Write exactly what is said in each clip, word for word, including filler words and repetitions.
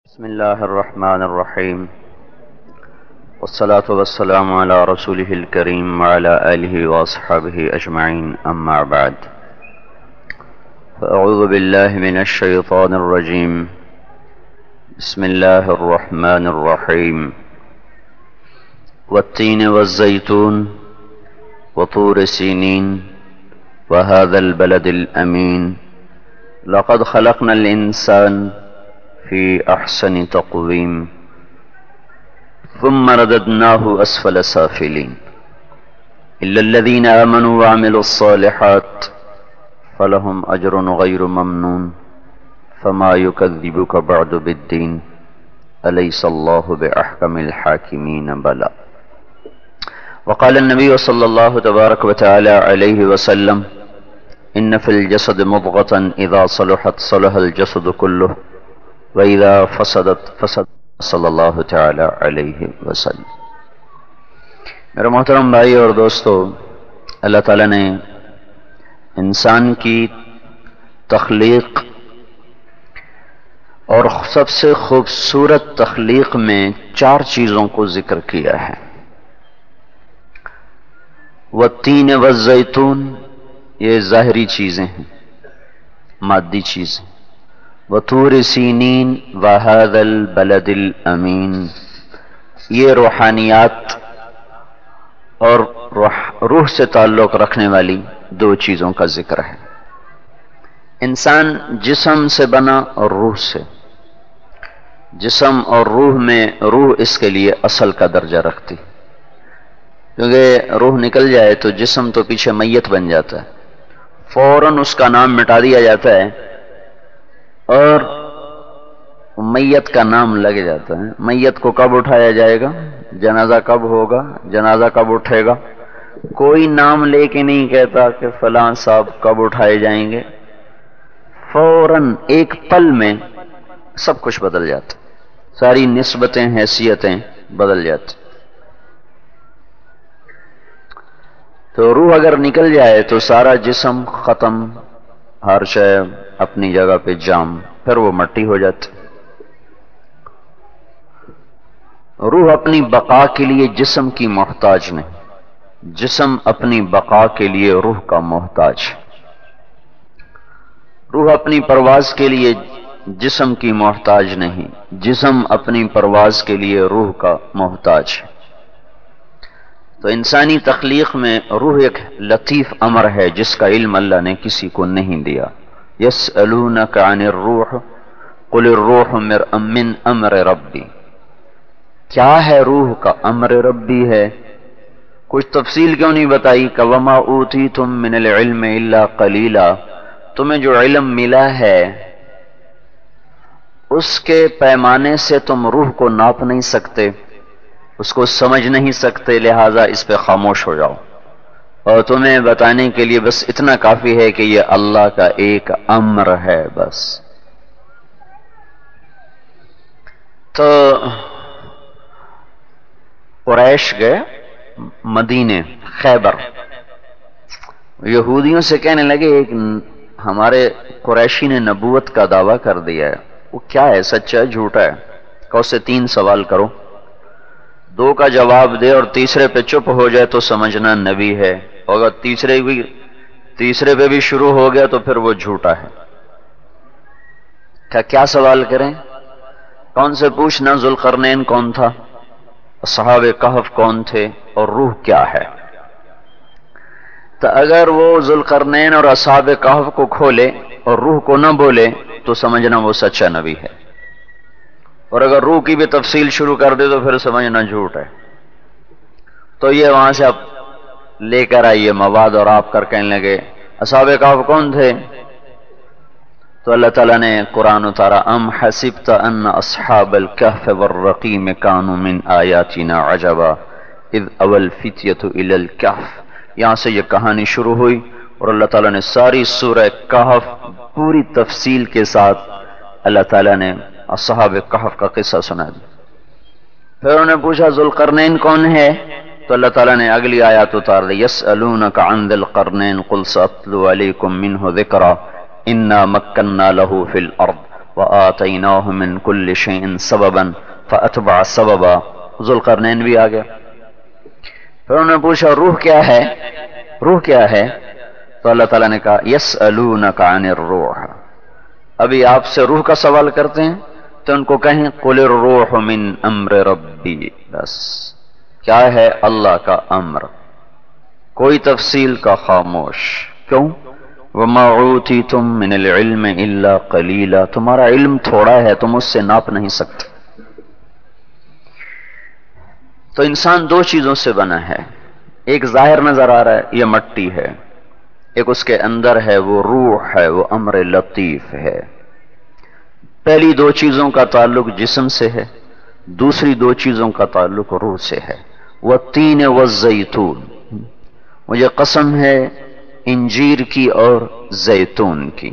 بسم الله الرحمن الرحيم والصلاة والسلام على رسوله الكريم وعلى آله وأصحابه أجمعين أما بعد فأعوذ بالله من الشيطان الرجيم بسم الله الرحمن الرحيم والتين والزيتون وطور سينين وهذا البلد الأمين لقد خلقنا الإنسان في أحسن تقويم ثم رددناه أسفل سافلين إلا الذين آمنوا وعملوا الصالحات فلهم أجر غير ممنون فما يكذبك بعد بالدين أليس الله بأحكم الحاكمين بلى. وقال النبي صلى الله تبارك وتعالى عليه وسلم إن في الجسد مضغة إذا صلحت صلح الجسد كله وَإِذَا فَسَدَتْ فَسَدَ صلی اللہ تعالی علیہ وسلم. میرے محترم بھائی اور دوستو، اللہ تعالیٰ نے انسان کی تخلیق اور سب سے خوبصورت تخلیق میں چار چیزوں کو ذکر کیا ہے. والتین والزیتون، یہ ظاہری چیزیں ہیں، مادی چیزیں. وطور سینین وہذا البلد الامین، یہ روحانیات اور روح, روح سے تعلق رکھنے والی دو چیزوں کا ذکر ہے. انسان جسم سے بنا اور روح سے. جسم اور روح میں روح اس کے لیے اصل کا درجہ رکھتی، کیونکہ روح نکل جائے تو جسم تو پیچھے میت بن جاتا ہے، فوراً اس کا نام مٹا دیا جاتا ہے اور میت کا نام لگ جاتا ہے. میت کو کب اٹھایا جائے گا، جنازہ کب ہوگا، جنازہ کب اٹھے گا، کوئی نام لے کے نہیں کہتا کہ فلاں صاحب کب اٹھائے جائیں گے. فوراً ایک پل میں سب کچھ بدل جاتا، ساری نسبتیں حیثیتیں بدل جاتی. تو روح اگر نکل جائے تو سارا جسم ختم، ہر شے اپنی جگہ پہ جام، پھر وہ مٹی ہو جاتی. روح اپنی بقا کے لیے جسم کی محتاج نہیں، جسم اپنی بقا کے لیے روح کا محتاج. روح اپنی پرواز کے لیے جسم کی محتاج نہیں، جسم اپنی پرواز کے لیے روح کا محتاج ہے. تو انسانی تخلیق میں روح ایک لطیف امر ہے جس کا علم اللہ نے کسی کو نہیں دیا. یسألونک عن الروح قل الروح من امر ربی. کیا ہے روح کا؟ امر ربی ہے. کچھ تفصیل کیوں نہیں بتائی کہ وما اوتیتم من العلم الا قلیلا، تمہیں جو علم ملا ہے اس کے پیمانے سے تم روح کو ناپ نہیں سکتے، اس کو سمجھ نہیں سکتے، لہذا اس پہ خاموش ہو جاؤ. اور تمہیں بتانے کے لیے بس اتنا کافی ہے کہ یہ اللہ کا ایک امر ہے بس. تو قریش گئے مدینے خیبر، یہودیوں سے کہنے لگے ایک ہمارے قریشی نے نبوت کا دعویٰ کر دیا ہے، وہ کیا ہے، سچا ہے جھوٹا ہے؟ کہ اس سے تین سوال کرو، دو کا جواب دے اور تیسرے پہ چپ ہو جائے تو سمجھنا نبی ہے، اور اگر تیسرے بھی تیسرے پہ بھی شروع ہو گیا تو پھر وہ جھوٹا ہے. کیا کیا سوال کریں؟ کون سے پوچھنا ذوالقرنین کون تھا، اصحاب کہف کون تھے، اور روح کیا ہے. تو اگر وہ ذوالقرنین اور اصحاب کہف کو کھولے اور روح کو نہ بولے تو سمجھنا وہ سچا نبی ہے، اور اگر روح کی بھی تفصیل شروع کر دے تو پھر سمجھنا جھوٹ ہے. تو یہ وہاں سے آپ لے کر آئیے مواد، اور آپ کر کہنے لگے اصحاب کہف کون تھے. تو اللہ تعالیٰ نے قرآن اتارا، ام حسبت ان اصحاب الکہف والرقیم كانوا من آیاتنا عجبا اذ اوى الفتیۃ الی الکہف. یہاں سے یہ کہانی شروع ہوئی اور اللہ تعالیٰ نے ساری سورہ کہف پوری تفصیل کے ساتھ اللہ تعالیٰ نے اصحاب کہف کا قصہ سنا دی. پھر انہوں نے پوچھا ذوالقرنین کون ہے، تو اللہ تعالیٰ نے اگلی آیات اتار دی، یسألونک عن ذی القرنین قل سأتلو علیکم منہ ذکرا انا مکننا له فی الارض وآتیناہ من کل شیء سببا فأتبع سببا. ذوالقرنین بھی آ گیا. پھر انہوں نے پوچھا روح کیا ہے، روح کیا ہے؟ تو اللہ تعالیٰ نے کہا یسألونک عن الروح، ابھی آپ سے روح کا سوال کرتے ہیں تو ان کو کہیں قل الروح من امر ربی، بس کیا ہے اللہ کا امر، کوئی تفصیل کا خاموش. کیوں؟ وما اوتیتم من العلم الا قلیلا، تمہارا علم تھوڑا ہے، تم اس سے ناپ نہیں سکتے. تو انسان دو چیزوں سے بنا ہے، ایک ظاہر نظر آ رہا ہے یہ مٹی ہے، ایک اس کے اندر ہے وہ روح ہے، وہ امر لطیف ہے. پہلی دو چیزوں کا تعلق جسم سے ہے، دوسری دو چیزوں کا تعلق روح سے ہے. والتین والزیتون، مجھے قسم ہے انجیر کی اور زیتون کی.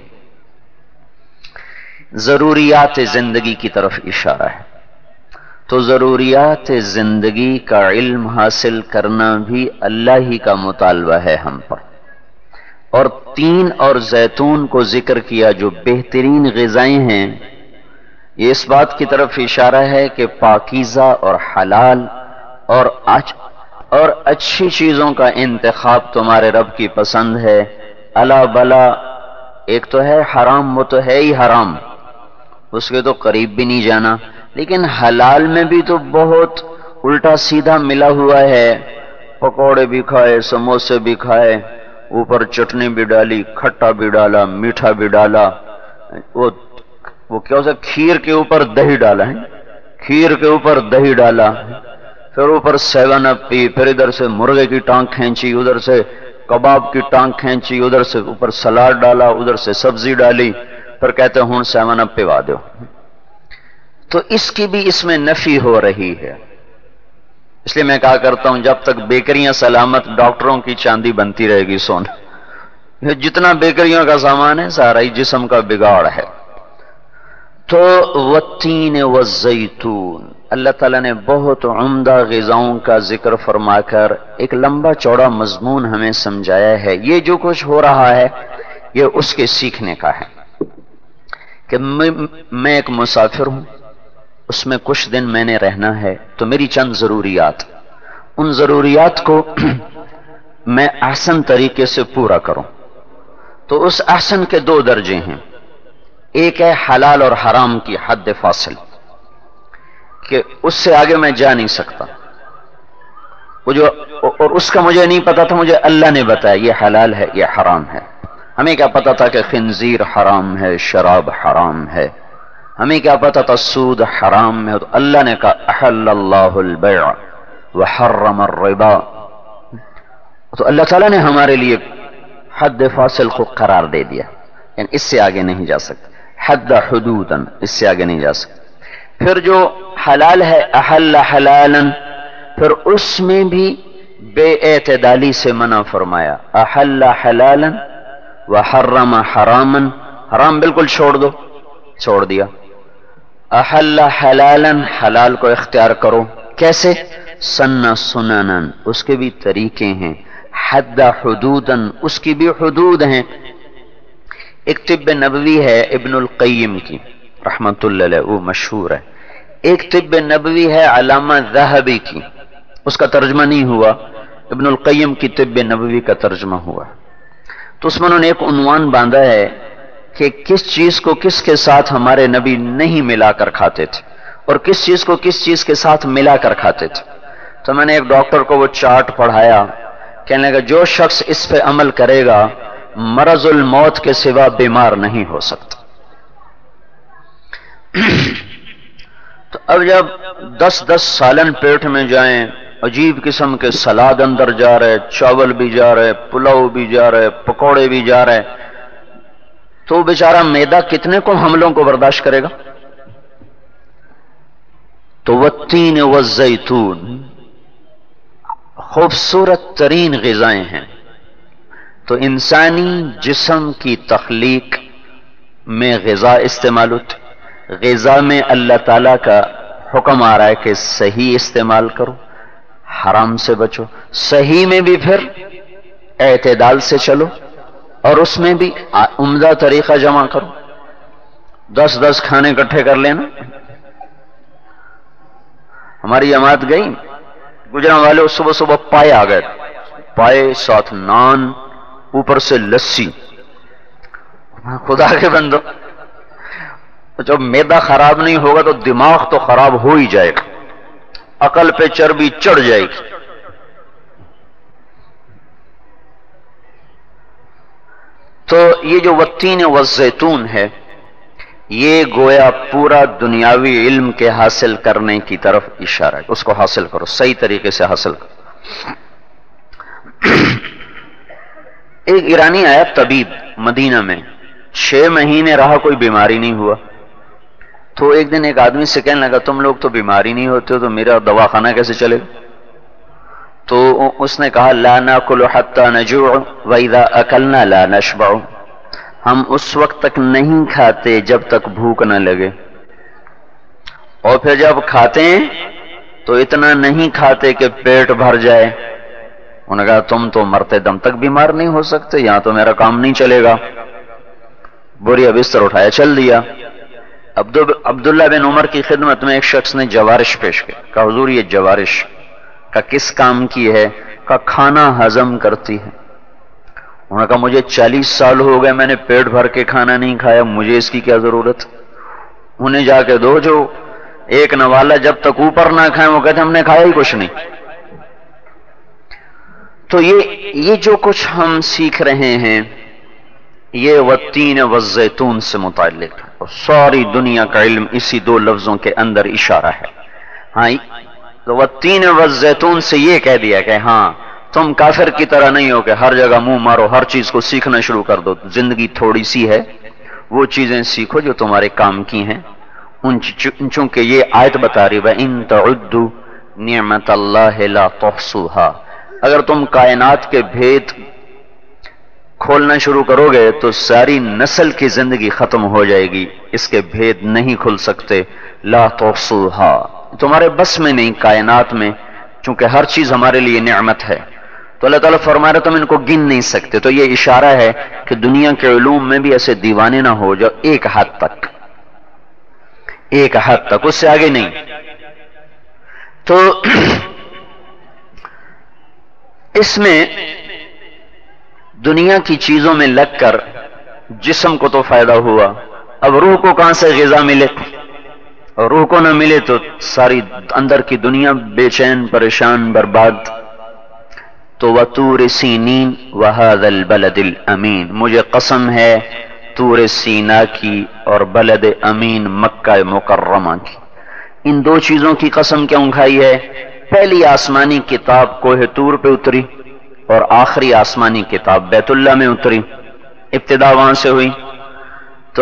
ضروریات زندگی کی طرف اشارہ ہے. تو ضروریات زندگی کا علم حاصل کرنا بھی اللہ ہی کا مطالبہ ہے ہم پر. اور تین اور زیتون کو ذکر کیا جو بہترین غذائیں ہیں، یہ اس بات کی طرف اشارہ ہے کہ پاکیزہ اور حلال اور اچ اور اچھی چیزوں کا انتخاب تمہارے رب کی پسند ہے. الا بلا، ایک تو ہے حرام، وہ تو ہے ہی حرام، اس کے تو قریب بھی نہیں جانا. لیکن حلال میں بھی تو بہت الٹا سیدھا ملا ہوا ہے. پکوڑے بھی کھائے، سموسے بھی کھائے، اوپر چٹنی بھی ڈالی، کھٹا بھی ڈالا، میٹھا بھی ڈالا، وہ وہ کیا ہوتا ہے کھیر کے اوپر دہی ڈالا ہے، کھیر کے اوپر دہی ڈالا، پھر اوپر سیون اپ پی، پھر ادھر سے مرغے کی ٹانگ کھینچی، ادھر سے کباب کی ٹانگ کھینچی، ادھر سے اوپر سلاد ڈالا، ادھر سے سبزی ڈالی، پھر کہتے ہوں سیون اپ پوا دو. تو اس کی بھی اس میں نفی ہو رہی ہے. اس لیے میں کہا کرتا ہوں جب تک بیکریاں سلامت، ڈاکٹروں کی چاندی بنتی رہے گی سونا. جتنا بیکریوں کا سامان ہے سارا ہی جسم کا بگاڑ ہے. تو والتین والزیتون، اللہ تعالیٰ نے بہت عمدہ غذاؤں کا ذکر فرما کر ایک لمبا چوڑا مضمون ہمیں سمجھایا ہے. یہ جو کچھ ہو رہا ہے یہ اس کے سیکھنے کا ہے کہ میں ایک مسافر ہوں، اس میں کچھ دن میں نے رہنا ہے، تو میری چند ضروریات، ان ضروریات کو میں احسن طریقے سے پورا کروں. تو اس احسن کے دو درجے ہیں. ایک ہے حلال اور حرام کی حد فاصل، کہ اس سے آگے میں جا نہیں سکتا. وہ جو اور اس کا مجھے نہیں پتا تھا، مجھے اللہ نے بتایا یہ حلال ہے یہ حرام ہے. ہمیں کیا پتا تھا کہ خنزیر حرام ہے، شراب حرام ہے، ہمیں کیا پتا تھا سود حرام ہے. تو اللہ نے کہا احل اللہ البیع وحرم الربا. تو اللہ تعالیٰ نے ہمارے لیے حد فاصل کو قرار دے دیا، یعنی اس سے آگے نہیں جا سکتے. حد حدوداً، اس سے آگے نہیں جا سکتے. پھر جو حلال ہے احل حلالا، پھر اس میں بھی بے اعتدالی سے منع فرمایا. احل حلالا وحرم حراما، حرام بالکل چھوڑ دو، چھوڑ دیا. احل حلالا، حلال کو اختیار کرو. کیسے؟ سنن سننا، اس کے بھی طریقے ہیں. حد حدوداً، اس کی بھی حدود ہیں. ایک طب نبوی ہے ابن القیم کی رحمت اللہ علیہ، وہ مشہور ہے. ایک طب نبوی ہے علامہ ذہبی کی، اس کا ترجمہ نہیں ہوا، ابن القیم کی طب نبوی کا ترجمہ ہوا. تو اس میں انہوں نے ایک عنوان باندھا ہے کہ کس چیز کو کس کے ساتھ ہمارے نبی نہیں ملا کر کھاتے تھے اور کس چیز کو کس چیز کے ساتھ ملا کر کھاتے تھے. تو میں نے ایک ڈاکٹر کو وہ چارٹ پڑھایا، کہنے لگا جو شخص اس پہ عمل کرے گا مرض الموت کے سوا بیمار نہیں ہو سکتا. تو اب جب دس دس سالن پیٹ میں جائیں، عجیب قسم کے سلاد اندر جا رہے، چاول بھی جا رہے، پلاؤ بھی جا رہے، پکوڑے بھی جا رہے، تو بیچارہ میدا کتنے کو حملوں کو برداشت کرے گا. تو والتین والزیتون خوبصورت ترین غذائیں ہیں. تو انسانی جسم کی تخلیق میں غذا استعمال ہوتی، غذا میں اللہ تعالیٰ کا حکم آ رہا ہے کہ صحیح استعمال کرو، حرام سے بچو. صحیح میں بھی پھر اعتدال سے چلو اور اس میں بھی عمدہ طریقہ جمع کرو. دس دس کھانے اکٹھے کر لینا. ہماری جماعت گئی، گجران والے صبح صبح پائے آ گئے، پائے ساتھ نان، اوپر سے لسی. خدا کے بندو، جب معدہ خراب نہیں ہوگا تو دماغ تو خراب ہو ہی جائے گا، عقل پہ چربی چڑھ جائے گی. تو یہ جو والتین والزیتون ہے، یہ گویا پورا دنیاوی علم کے حاصل کرنے کی طرف اشارہ ہے. اس کو حاصل کرو، صحیح طریقے سے حاصل کرو. ایک ایرانی آیا طبیب مدینہ میں، چھ مہینے رہا، کوئی بیماری نہیں ہوا. تو ایک دن ایک آدمی سے کہنے لگا تم لوگ تو بیماری نہیں ہوتے ہو تو میرا دواخانہ کیسے چلے گا؟ تو اس نے کہا لا ناکل حتی نجوع واذا اکلنا لا نشبع، ہم اس وقت تک نہیں کھاتے جب تک بھوک نہ لگے، اور پھر جب کھاتے ہیں تو اتنا نہیں کھاتے کہ پیٹ بھر جائے. انہوں نے کہا تم تو مرتے دم تک بیمار نہیں ہو سکتے، یہاں تو میرا کام نہیں چلے گا. بوریا بستر اٹھایا چل دیا. عبداللہ بن عمر کی خدمت میں ایک شخص نے جوارش پیش کیا، کہا حضور یہ جوارش کا کس کام کی ہے؟ کہا کھانا ہضم کرتی ہے. انہوں نے کہا مجھے چالیس سال ہو گئے، میں نے پیٹ بھر کے کھانا نہیں کھایا، مجھے اس کی کیا ضرورت؟ انہیں جا کے دو. جو ایک نوالا جب تک اوپر نہ کھائیں وہ کہتے ہم نے کھایا ہی کچھ نہیں. تو یہ یہ جو کچھ ہم سیکھ رہے ہیں یہ والتین والزیتون سے متعلق ہے، اور ساری دنیا کا علم اسی دو لفظوں کے اندر اشارہ ہے. ہاں تو والتین والزیتون سے یہ کہہ دیا کہ ہاں تم کافر کی طرح نہیں ہو کہ ہر جگہ منہ مارو، ہر چیز کو سیکھنا شروع کر دو. زندگی تھوڑی سی ہے، وہ چیزیں سیکھو جو تمہارے کام کی ہیں. چونکہ یہ آیت بتا رہی وَإِن تَعُدُّوا نِعْمَةَ اللَّهِ لَا تُحْصُوهَا، اگر تم کائنات کے بھید کھولنا شروع کرو گے تو ساری نسل کی زندگی ختم ہو جائے گی، اس کے بھید نہیں کھل سکتے. لا تحصوها، تمہارے بس میں نہیں کائنات میں، چونکہ ہر چیز ہمارے لیے نعمت ہے. تو اللہ تعالیٰ فرما رہا تم ان کو گن نہیں سکتے. تو یہ اشارہ ہے کہ دنیا کے علوم میں بھی ایسے دیوانے نہ ہو جو ایک حد تک ایک حد تک اس سے آگے نہیں. تو اس میں دنیا کی چیزوں میں لگ کر جسم کو تو فائدہ ہوا، اب روح کو کہاں سے غذا ملے؟ اور روح کو نہ ملے تو ساری اندر کی دنیا بے چین، پریشان، برباد. تو وَطُورِ سِینِین وَهَذَا الْبَلَدِ الْأَمِین، مجھے قسم ہے طور سینا کی اور بلد امین مکہ مکرمہ کی. ان دو چیزوں کی قسم کیوں کھائی ہے؟ پہلی آسمانی کتاب کوہ طور پہ اتری اور آخری آسمانی کتاب بیت اللہ میں اتری، ابتدا وہاں سے ہوئی. تو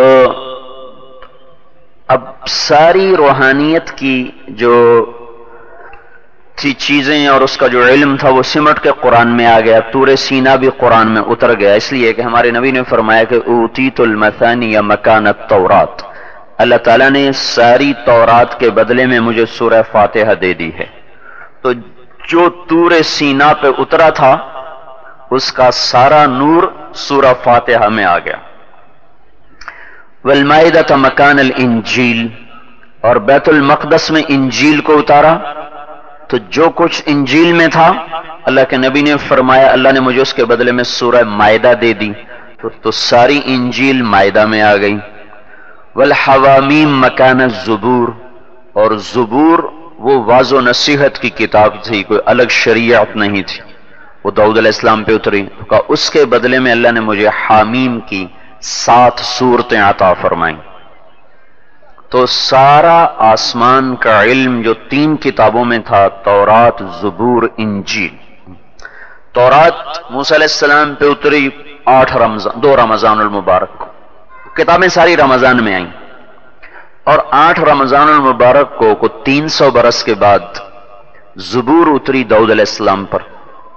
اب ساری روحانیت کی جو تھی چیزیں اور اس کا جو علم تھا وہ سمٹ کے قرآن میں آ گیا. طور سینا بھی قرآن میں اتر گیا، اس لیے کہ ہمارے نبی نے فرمایا کہ اوتیت المثانی مکان التورات، اللہ تعالیٰ نے ساری تورات کے بدلے میں مجھے سورہ فاتحہ دے دی ہے. تو جو طور سینا پہ اترا تھا اس کا سارا نور سورہ فاتحہ میں آ گیا. والمائدۃ مکان الانجیل، اور بیت المقدس میں انجیل کو اتارا. تو جو کچھ انجیل میں تھا اللہ کے نبی نے فرمایا اللہ نے مجھے اس کے بدلے میں سورہ مائدہ دے دی، تو, تو ساری انجیل مائدہ میں آ گئی. والحوامیم مکان الزبور، اور زبور وہ واض و نصیحت کی کتاب تھی، کوئی الگ شریعت نہیں تھی، وہ داؤد علیہ السلام پہ اتری. تو کہا اس کے بدلے میں اللہ نے مجھے حامیم کی سات سورتیں عطا فرمائیں. تو سارا آسمان کا علم جو تین کتابوں میں تھا، تورات، زبور، انجیل. تورات موسیٰ علیہ السلام پہ اتری آٹھ رمضان دو رمضان المبارک کو، کتابیں ساری رمضان میں آئیں. اور آٹھ رمضان المبارک کو کو تین سو برس کے بعد زبور اتری داؤد علیہ السلام پر.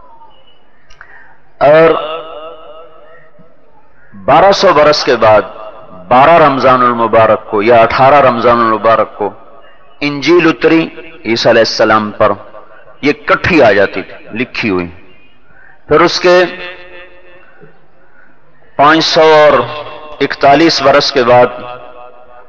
اور بارہ سو برس کے بعد بارہ رمضان المبارک کو یا اٹھارہ رمضان المبارک کو انجیل اتری عیسیٰ علیہ السلام پر. یہ کٹھی آ جاتی تھی لکھی ہوئی. پھر اس کے پانچ سو اور اکتالیس برس کے بعد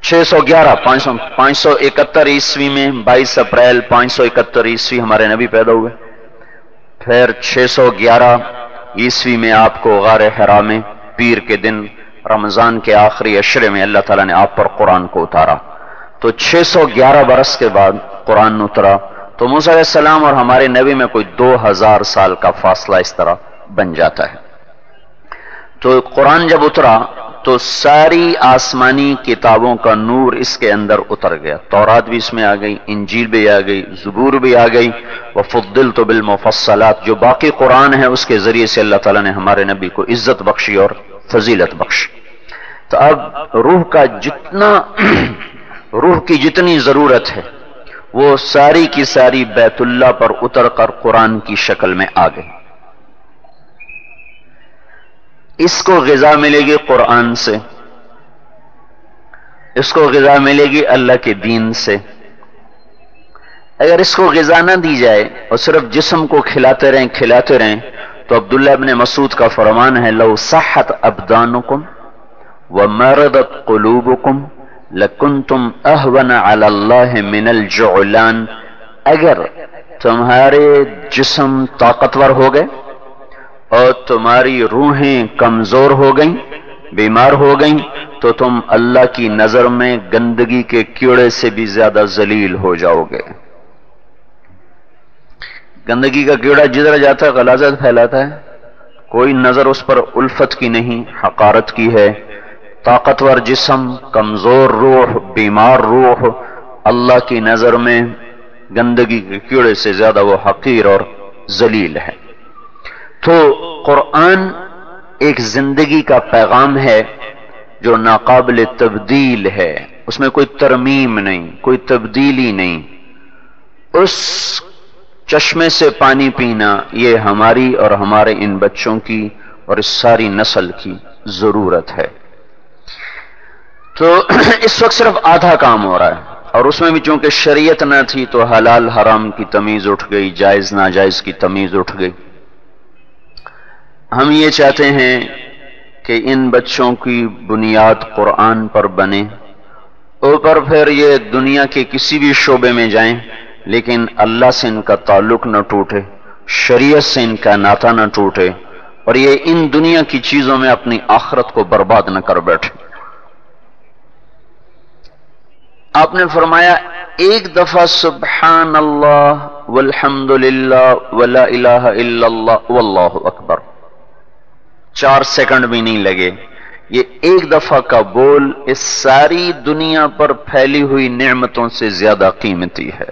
چھ سو گیارہ پانچ سو پانچ سو اکہتر عیسوی میں بائیس اپریل پانچ سو اکہتر عیسوی ہمارے نبی پیدا ہوئے. پھر چھ سو گیارہ عیسوی میں آپ کو غار حرا میں پیر کے دن رمضان کے آخری عشرے میں اللہ تعالیٰ نے آپ پر قرآن کو اتارا. تو چھ سو گیارہ برس کے بعد قرآن اترا. تو موسیٰ علیہ السلام اور ہمارے نبی میں کوئی دو ہزار سال کا فاصلہ اس طرح بن جاتا ہے. تو قرآن جب اترا تو ساری آسمانی کتابوں کا نور اس کے اندر اتر گیا. تورات بھی اس میں آ گئی، انجیل بھی آ گئی، زبور بھی آ گئی. وَفُضِّلْتُ بِالْمُفَصَّلَاتِ جو باقی قرآن ہے اس کے ذریعے سے اللہ تعالیٰ نے ہمارے نبی کو عزت بخشی اور فضیلت بخشی. تو اب روح کا جتنا روح کی جتنی ضرورت ہے وہ ساری کی ساری بیت اللہ پر اتر کر قرآن کی شکل میں آ گئی. اس کو غذا ملے گی قرآن سے، اس کو غذا ملے گی اللہ کے دین سے. اگر اس کو غذا نہ دی جائے اور صرف جسم کو کھلاتے رہیں کھلاتے رہیں تو عبداللہ ابن مسعود کا فرمان ہے لو صحت ابدانکم ومرضت قلوبکم لکنتم اہون علی اللہ من الجعلان. اگر تمہارے جسم طاقتور ہو گئے اور تمہاری روحیں کمزور ہو گئیں، بیمار ہو گئیں، تو تم اللہ کی نظر میں گندگی کے کیڑے سے بھی زیادہ ذلیل ہو جاؤ گے. گندگی کا کیڑا جدھر جاتا ہے غلاظت پھیلاتا ہے، کوئی نظر اس پر الفت کی نہیں، حقارت کی ہے. طاقتور جسم، کمزور روح، بیمار روح اللہ کی نظر میں گندگی کے کیڑے سے زیادہ وہ حقیر اور ذلیل ہے. تو قرآن ایک زندگی کا پیغام ہے جو ناقابل تبدیل ہے، اس میں کوئی ترمیم نہیں، کوئی تبدیلی نہیں. اس چشمے سے پانی پینا یہ ہماری اور ہمارے ان بچوں کی اور اس ساری نسل کی ضرورت ہے. تو اس وقت صرف آدھا کام ہو رہا ہے، اور اس میں بھی چونکہ شریعت نہ تھی تو حلال حرام کی تمیز اٹھ گئی، جائز ناجائز کی تمیز اٹھ گئی. ہم یہ چاہتے ہیں کہ ان بچوں کی بنیاد قرآن پر بنے، اوپر پھر یہ دنیا کے کسی بھی شعبے میں جائیں لیکن اللہ سے ان کا تعلق نہ ٹوٹے، شریعت سے ان کا ناطہ نہ ٹوٹے، اور یہ ان دنیا کی چیزوں میں اپنی آخرت کو برباد نہ کر بیٹھے. آپ نے فرمایا ایک دفعہ سبحان اللہ والحمد للہ ولا الہ الا اللہ واللہ اکبر، چار سیکنڈ بھی نہیں لگے. یہ ایک دفعہ کا بول اس ساری دنیا پر پھیلی ہوئی نعمتوں سے زیادہ قیمتی ہے.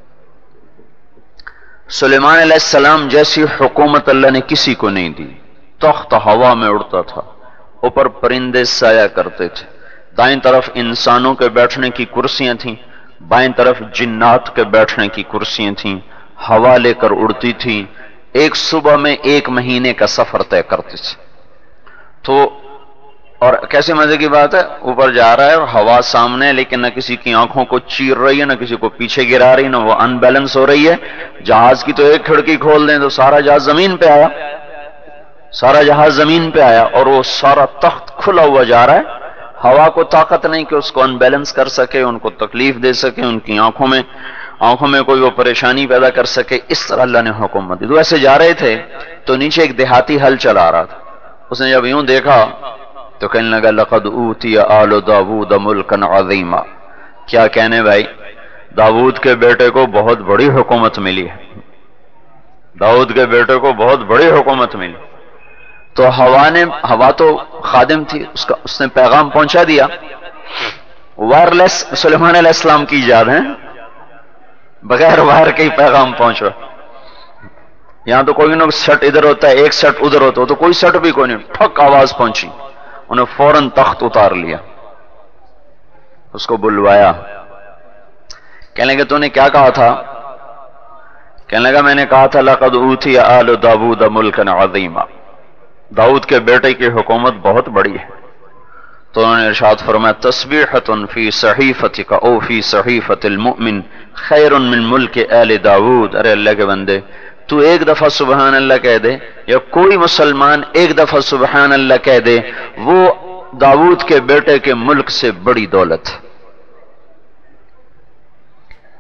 سلیمان علیہ السلام جیسی حکومت اللہ نے کسی کو نہیں دی. تخت ہوا میں اڑتا تھا، اوپر پرندے سایہ کرتے تھے، دائیں طرف انسانوں کے بیٹھنے کی کرسیاں تھیں، بائیں طرف جنات کے بیٹھنے کی کرسیاں تھیں، ہوا لے کر اڑتی تھیں. ایک صبح میں ایک مہینے کا سفر طے کرتے تھے. تو اور کیسے مزے کی بات ہے، اوپر جا رہا ہے اور ہوا سامنے ہے لیکن نہ کسی کی آنکھوں کو چیر رہی ہے، نہ کسی کو پیچھے گرا رہی، نہ وہ ان بیلنس ہو رہی ہے. جہاز کی تو ایک کھڑکی کھول دیں تو سارا جہاز زمین پہ آیا، سارا جہاز زمین پہ آیا، اور وہ سارا تخت کھلا ہوا جا رہا ہے. ہوا کو طاقت نہیں کہ اس کو ان بیلنس کر سکے، ان کو تکلیف دے سکے، ان کی آنکھوں میں آنکھوں میں کوئی وہ پریشانی پیدا کر سکے. اس طرح اللہ نے حکومت دی. تو ایسے جا رہے تھے تو نیچے ایک دیہاتی ہل چلا رہا تھا. اس نے جب یوں دیکھا تو کہنے لگا لقد اوتی آل داود ملکا عظیما. کیا کہنے بھائی، داود کے بیٹے کو بہت بڑی حکومت ملی ہے، داود کے بیٹے کو بہت بڑی حکومت ملی. تو ہوا نے ہوا تو خادم تھی، اس کا اس نے پیغام پہنچا دیا. وائرلیس سلیمان علیہ السلام کی ایجاد ہے، بغیر وائر کے ہی پیغام پہنچا. یہاں تو کوئی نہ سٹ ادھر ہوتا ہے، ایک سٹ ادھر ہوتا ہے، تو کوئی سٹ بھی کوئی نہیں، ٹھک آواز پہنچی. انہیں فوراً تخت اتار لیا، اس کو بلوایا. کہنے لگا تو نے کیا کہا تھا؟ کہنے لگا میں نے کہا تھا لقد اوتی آل داود ملکا عظیما، داؤد کے بیٹے کی حکومت بہت بڑی ہے. تو انہوں نے ارشاد فرمایا تسبیحۃ فی صحیفتک او فی صحیفۃ المؤمن خیر من ملک آل داود. ارے اللہ کے بندے، تو ایک دفعہ سبحان اللہ کہہ دے، یا کوئی مسلمان ایک دفعہ سبحان اللہ کہہ دے، وہ داؤد کے بیٹے کے ملک سے بڑی دولت.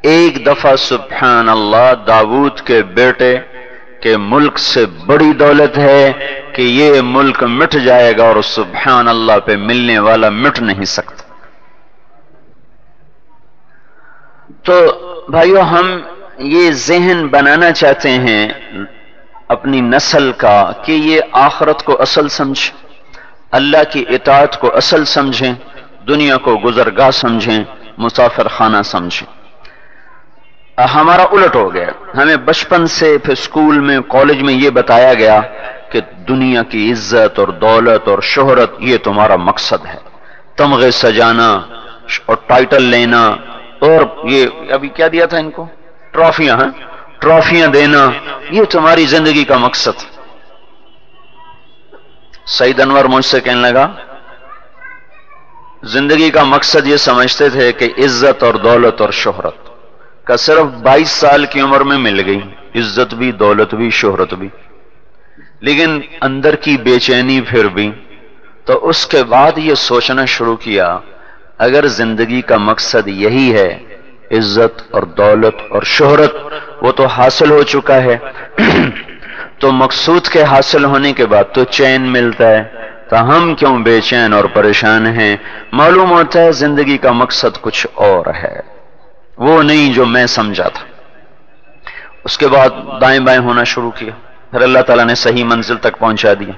ایک دفعہ سبحان اللہ داؤد کے بیٹے کہ ملک سے بڑی دولت ہے کہ یہ ملک مٹ جائے گا اور سبحان اللہ پہ ملنے والا مٹ نہیں سکتا. تو بھائیو ہم یہ ذہن بنانا چاہتے ہیں اپنی نسل کا کہ یہ آخرت کو اصل سمجھیں، اللہ کی اطاعت کو اصل سمجھیں، دنیا کو گزرگاہ سمجھیں، مسافر خانہ سمجھیں. ہمارا الٹ ہو گیا. ہمیں بچپن سے پھر اسکول میں کالج میں یہ بتایا گیا کہ دنیا کی عزت اور دولت اور شہرت یہ تمہارا مقصد ہے، تمغے سجانا اور ٹائٹل لینا، اور یہ ابھی کیا دیا تھا ان کو، ٹرافیاں، ہیں ٹرافیاں دینا، یہ تمہاری زندگی کا مقصد. سعید انور مجھ سے کہنے لگا زندگی کا مقصد یہ سمجھتے تھے کہ عزت اور دولت اور شہرت کا صرف بائیس سال کی عمر میں مل گئی، عزت بھی دولت بھی شہرت بھی، لیکن اندر کی بے چینی پھر بھی. تو اس کے بعد یہ سوچنا شروع کیا اگر زندگی کا مقصد یہی ہے، عزت اور دولت اور شہرت وہ تو حاصل ہو چکا ہے تو مقصود کے حاصل ہونے کے بعد تو چین ملتا ہے، تو ہم کیوں بے چین اور پریشان ہیں؟ معلوم ہوتا ہے زندگی کا مقصد کچھ اور ہے، وہ نہیں جو میں سمجھا تھا. اس کے بعد دائیں بائیں ہونا شروع کیا، پھر اللہ تعالیٰ نے صحیح منزل تک پہنچا دیا.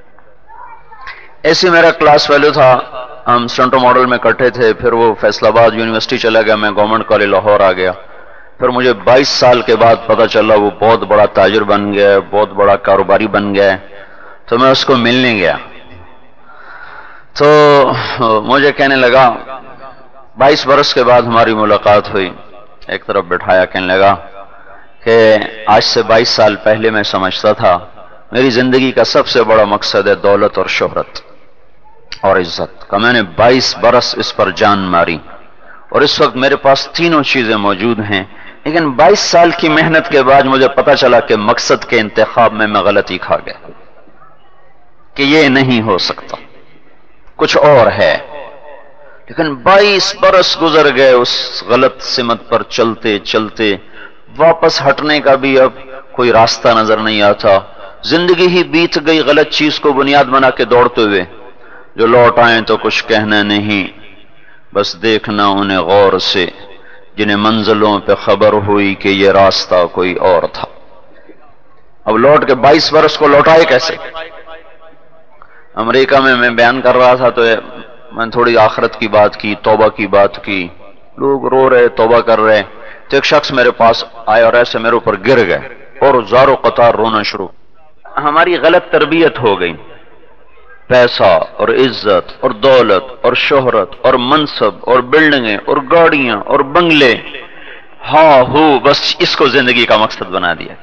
ایسے میرا کلاس فیلو تھا، ہم سنٹو ماڈل میں کٹھے تھے، پھر وہ فیصل آباد یونیورسٹی چلا گیا، میں گورنمنٹ کالج لاہور آ گیا. پھر مجھے بائیس سال کے بعد پتہ چلا وہ بہت بڑا تاجر بن گیا ہے، بہت بڑا کاروباری بن گیا ہے. تو میں اس کو ملنے گیا تو مجھے کہنے لگا، بائیس برس کے بعد ہماری ملاقات ہوئی، ایک طرف بٹھایا، کہنے لگا کہ آج سے بائیس سال پہلے میں سمجھتا تھا میری زندگی کا سب سے بڑا مقصد ہے دولت اور شہرت اور عزت کا. میں نے بائیس برس اس پر جان ماری اور اس وقت میرے پاس تینوں چیزیں موجود ہیں، لیکن بائیس سال کی محنت کے بعد مجھے پتا چلا کہ مقصد کے انتخاب میں میں غلطی کھا گیا، کہ یہ نہیں ہو سکتا، کچھ اور ہے. لیکن بائیس برس گزر گئے اس غلط سمت پر چلتے چلتے، واپس ہٹنے کا بھی اب کوئی راستہ نظر نہیں آتا. زندگی ہی بیت گئی غلط چیز کو بنیاد بنا کے دوڑتے ہوئے. جو لوٹ آئیں تو کچھ کہنا نہیں، بس دیکھنا انہیں غور سے جنہیں منزلوں پہ خبر ہوئی کہ یہ راستہ کوئی اور تھا. اب لوٹ کے بائیس برس کو لوٹائے کیسے؟ امریکہ میں میں بیان کر رہا تھا تو میں نے تھوڑی آخرت کی بات کی، توبہ کی بات کی، لوگ رو رہے توبہ کر رہے، تو ایک شخص میرے پاس آئے اور ایسے میرے اوپر گر گئے اور زارو قطار رونا شروع. ہماری غلط تربیت ہو گئی، پیسہ اور عزت اور دولت اور شہرت اور منصب اور بلڈنگیں اور گاڑیاں اور بنگلے، ہاں ہو بس اس کو زندگی کا مقصد بنا دیا.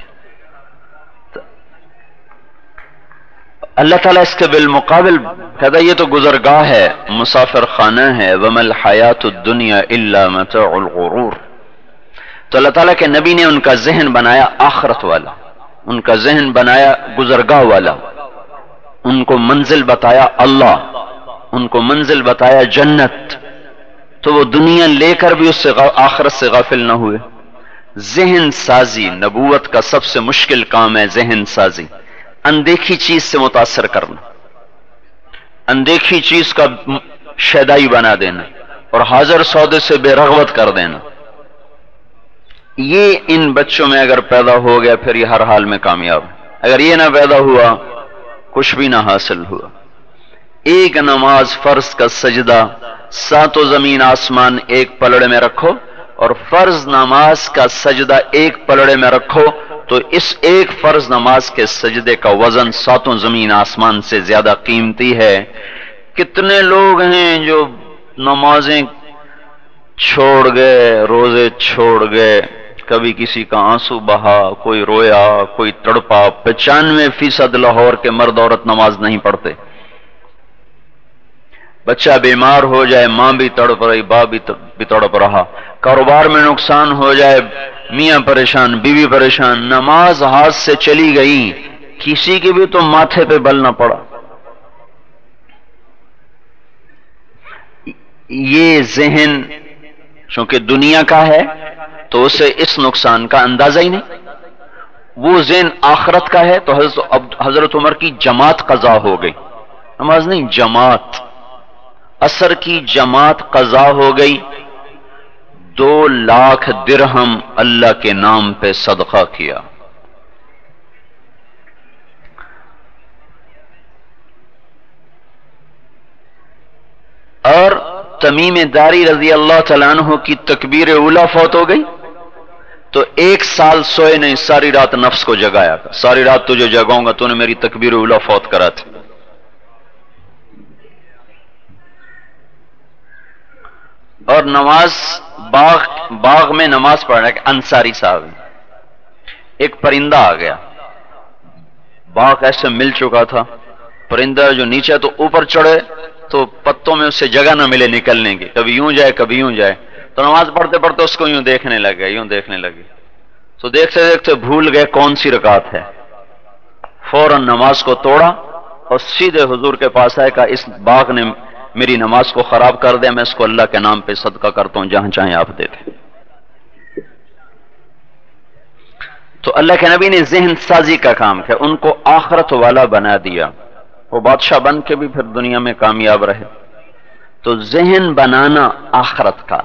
اللہ تعالیٰ اس کے بالمقابل کہتا ہے یہ تو گزرگاہ ہے، مسافر خانہ ہے، وَمَا الْحَيَاةُ الدُّنْيَا إِلَّا مَتَاعُ الْغُرُورِ. تو اللہ تعالیٰ کے نبی نے ان کا ذہن بنایا آخرت والا، ان کا ذہن بنایا گزرگاہ والا، ان کو منزل بتایا اللہ، ان کو منزل بتایا جنت. تو وہ دنیا لے کر بھی اس سے آخرت سے غافل نہ ہوئے. ذہن سازی نبوت کا سب سے مشکل کام ہے. ذہن سازی، اندیکھی چیز سے متاثر کرنا، اندیکھی چیز کا شیدائی بنا دینا اور حاضر سودے سے بے رغبت کر دینا. یہ ان بچوں میں اگر پیدا ہو گیا پھر یہ ہر حال میں کامیاب ہے. اگر یہ نہ پیدا ہوا کچھ بھی نہ حاصل ہوا. ایک نماز فرض کا سجدہ ساتوں زمین آسمان ایک پلڑے میں رکھو اور فرض نماز کا سجدہ ایک پلڑے میں رکھو تو اس ایک فرض نماز کے سجدے کا وزن ساتوں زمین آسمان سے زیادہ قیمتی ہے. کتنے لوگ ہیں جو نمازیں چھوڑ گئے، روزے چھوڑ گئے، کبھی کسی کا آنسو بہا، کوئی رویا، کوئی تڑپا. پچانوے فیصد لاہور کے مرد عورت نماز نہیں پڑھتے. بچہ بیمار ہو جائے ماں بھی تڑپ رہی، باپ بھی تڑپ رہا. کاروبار میں نقصان ہو جائے میاں پریشان، بیوی پریشان. نماز ہاتھ سے چلی گئی، کسی کے بھی تو ماتھے پہ بل نہ پڑا. یہ ذہن چونکہ دنیا کا ہے تو اسے اس نقصان کا اندازہ ہی نہیں. وہ ذہن آخرت کا ہے تو حضرت حضرت عمر کی جماعت قضا ہو گئی، نماز نہیں جماعت، عصر کی جماعت قضا ہو گئی. دو لاکھ درہم اللہ کے نام پہ صدقہ کیا. اور تمیم داری رضی اللہ تعالیٰ عنہ کی تکبیر اولیٰ فوت ہو گئی تو ایک سال سوئے نہیں، ساری رات نفس کو جگایا، ساری رات تجھے جگاؤں گا، تو نے میری تکبیر اولیٰ فوت کرا تھی. اور نماز باغ باغ میں نماز پڑھ رہا کہ انصاری صاحب، ایک پرندہ آ گیا، باغ ایسے مل چکا تھا، پرندہ جو نیچے تو اوپر چڑھے تو پتوں میں اس سے جگہ نہ ملے نکلنے کی، کبھی یوں جائے کبھی یوں جائے، تو نماز پڑھتے پڑھتے اس کو یوں دیکھنے لگے یوں دیکھنے لگے تو دیکھتے دیکھتے بھول گئے کون سی رکعت ہے. فوراً نماز کو توڑا اور سیدھے حضور کے پاس آئے، کہا اس باغ نے میری نماز کو خراب کر دیا، میں اس کو اللہ کے نام پہ صدقہ کرتا ہوں، جہاں چاہیں آپ دے دیں. تو اللہ کے نبی نے ذہن سازی کا کام کیا، ان کو آخرت والا بنا دیا، وہ بادشاہ بن کے بھی پھر دنیا میں کامیاب رہے. تو ذہن بنانا آخرت کا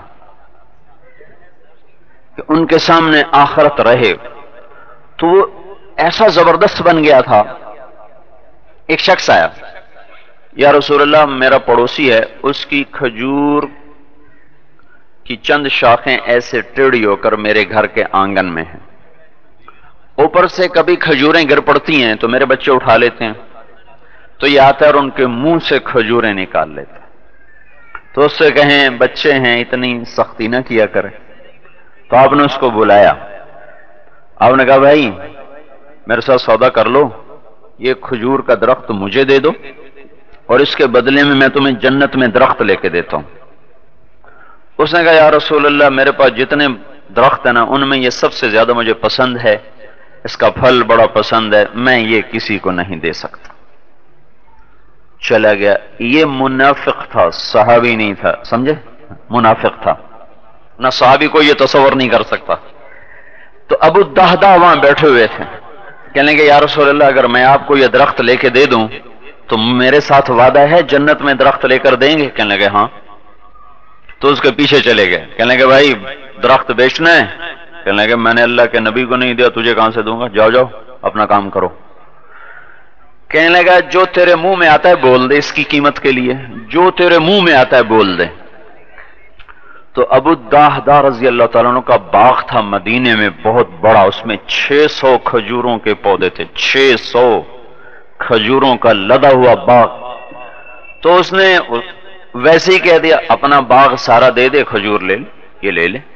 کہ ان کے سامنے آخرت رہے، تو وہ ایسا زبردست بن گیا تھا. ایک شخص آیا، یا رسول اللہ میرا پڑوسی ہے، اس کی کھجور کی چند شاخیں ایسے ٹیڑھی ہو کر میرے گھر کے آنگن میں ہیں، اوپر سے کبھی کھجوریں گر پڑتی ہیں تو میرے بچے اٹھا لیتے ہیں، تو یہ آتا ہے اور ان کے منہ سے کھجوریں نکال لیتے ہیں. تو اس سے کہیں بچے ہیں اتنی سختی نہ کیا کرے. تو آپ نے اس کو بلایا، آپ نے کہا بھائی میرے ساتھ سودا کر لو، یہ کھجور کا درخت مجھے دے دو اور اس کے بدلے میں میں تمہیں جنت میں درخت لے کے دیتا ہوں. اس نے کہا یا رسول اللہ میرے پاس جتنے درخت ہیں نا ان میں یہ سب سے زیادہ مجھے پسند ہے، اس کا پھل بڑا پسند ہے، میں یہ کسی کو نہیں دے سکتا. چلا گیا. یہ منافق تھا، صحابی نہیں تھا، سمجھے؟ منافق تھا، نہ صحابی کو یہ تصور نہیں کر سکتا. تو ابو الدہداء وہاں بیٹھے ہوئے تھے، کہنے لگے یا رسول اللہ اگر میں آپ کو یہ درخت لے کے دے دوں تو میرے ساتھ وعدہ ہے جنت میں درخت لے کر دیں گے؟ کہنے لگے ہاں. تو اس کے پیچھے چلے گئے، کہنے لگے بھائی درخت بیچنا ہے؟ کہنے لگے میں نے اللہ کے نبی کو نہیں دیا، تجھے کہاں سے دوں گا، جاؤ جاؤ اپنا کام کرو. کہنے لگا جو تیرے منہ میں آتا ہے بول دے، اس کی قیمت کے لیے جو تیرے منہ میں آتا ہے بول دے. تو ابو الدہداء رضی اللہ تعالیٰ عنہ کا باغ تھا مدینے میں بہت بڑا، اس میں چھ سو کھجوروں کے پودے تھے، چھ سو کھجوروں کا لدا ہوا باغ. تو اس نے ویسے ہی کہہ دیا اپنا باغ سارا دے دے، کھجور لے یہ لے لے.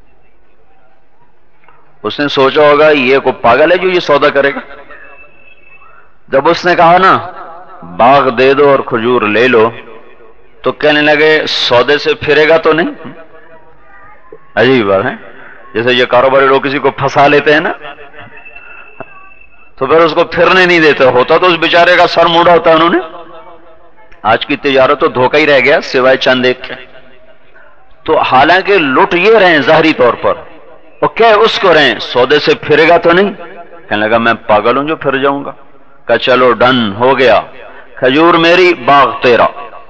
اس نے سوچا ہوگا یہ کوئی پاگل ہے جو یہ سودا کرے گا. جب اس نے کہا نا باغ دے دو اور کھجور لے لو تو کہنے لگے سودے سے پھرے گا تو نہیں. عجیب بات ہے، جیسے یہ کاروباری لوگ کسی کو پھنسا لیتے ہیں نا تو پھر اس کو پھرنے نہیں دیتے. ہوتا تو اس بیچارے کا سر موڑا ہوتا انہوں نے. آج کی تجارت تو دھوکہ ہی رہ گیا سوائے چند ایک کے. تو حالانکہ لٹ یہ رہے ظاہری طور پر، اور کیا اس کو رہے سودے سے پھرے گا تو نہیں. کہنے لگا میں پاگل ہوں جو پھر جاؤں گا. کہا چلو ڈن ہو گیا، کھجور میری باغ تیرا.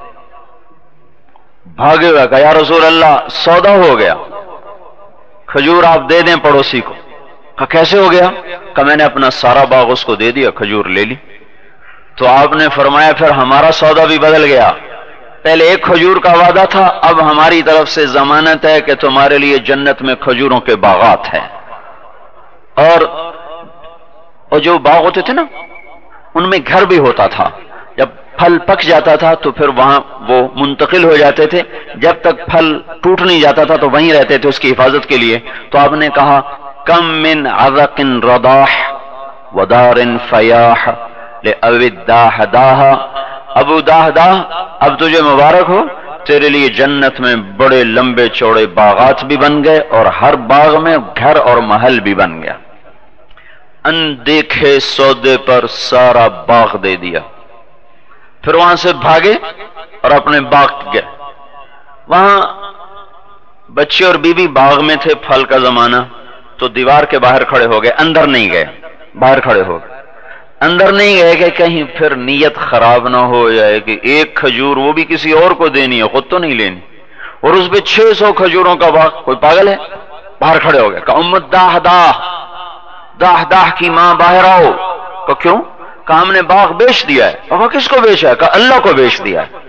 بھاگے گا. کہا یا رسول اللہ سودا ہو گیا، کھجور آپ دے دیں پڑوسی کو. کہا کیسے ہو گیا؟ کہ میں نے اپنا سارا باغ اس کو دے دیا، کھجور لے لی. تو آپ نے فرمایا پھر ہمارا سودا بھی بدل گیا. پہلے ایک کھجور کا وعدہ تھا، اب ہماری طرف سے ضمانت ہے کہ تمہارے لیے جنت میں کھجوروں کے باغات ہیں. اور اور جو باغ ہوتے تھے نا ان میں گھر بھی ہوتا تھا. جب پھل پک جاتا تھا تو پھر وہاں وہ منتقل ہو جاتے تھے، جب تک پھل ٹوٹ نہیں جاتا تھا تو وہیں رہتے تھے اس کی حفاظت کے لیے. تو آپ نے کہا کم من عرق رضاح ودار فیاح لأبی الدہداء. ابو دہداء اب تجھے مبارک ہو، تیرے لیے جنت میں بڑے لمبے چوڑے باغات بھی بن گئے اور ہر باغ میں گھر اور محل بھی بن گیا. اندیکھے سودے پر سارا باغ دے دیا. پھر وہاں سے بھاگے اور اپنے باغ گئے. وہاں بچے اور بیوی باغ میں تھے، پھل کا زمانہ، تو دیوار کے باہر کھڑے ہو گئے، اندر نہیں گئے، باہر کھڑے ہو گئے، اندر نہیں گئے کہ کہیں پھر نیت خراب نہ ہو جائے کہ ایک کھجور وہ بھی کسی اور کو دینی ہے، خود تو نہیں لینی، اور اس پہ چھ سو کھجوروں کا باغ، کوئی پاگل ہے؟ باہر کھڑے ہو گئے کہ امت داہ داہ داہ داہ کی ماں باہر آؤ، کہ کیوں؟ کہ ہم نے باغ بیچ دیا ہے۔ اور کس کو بیچا ہے؟ کہ اللہ کو بیچ دیا ہے،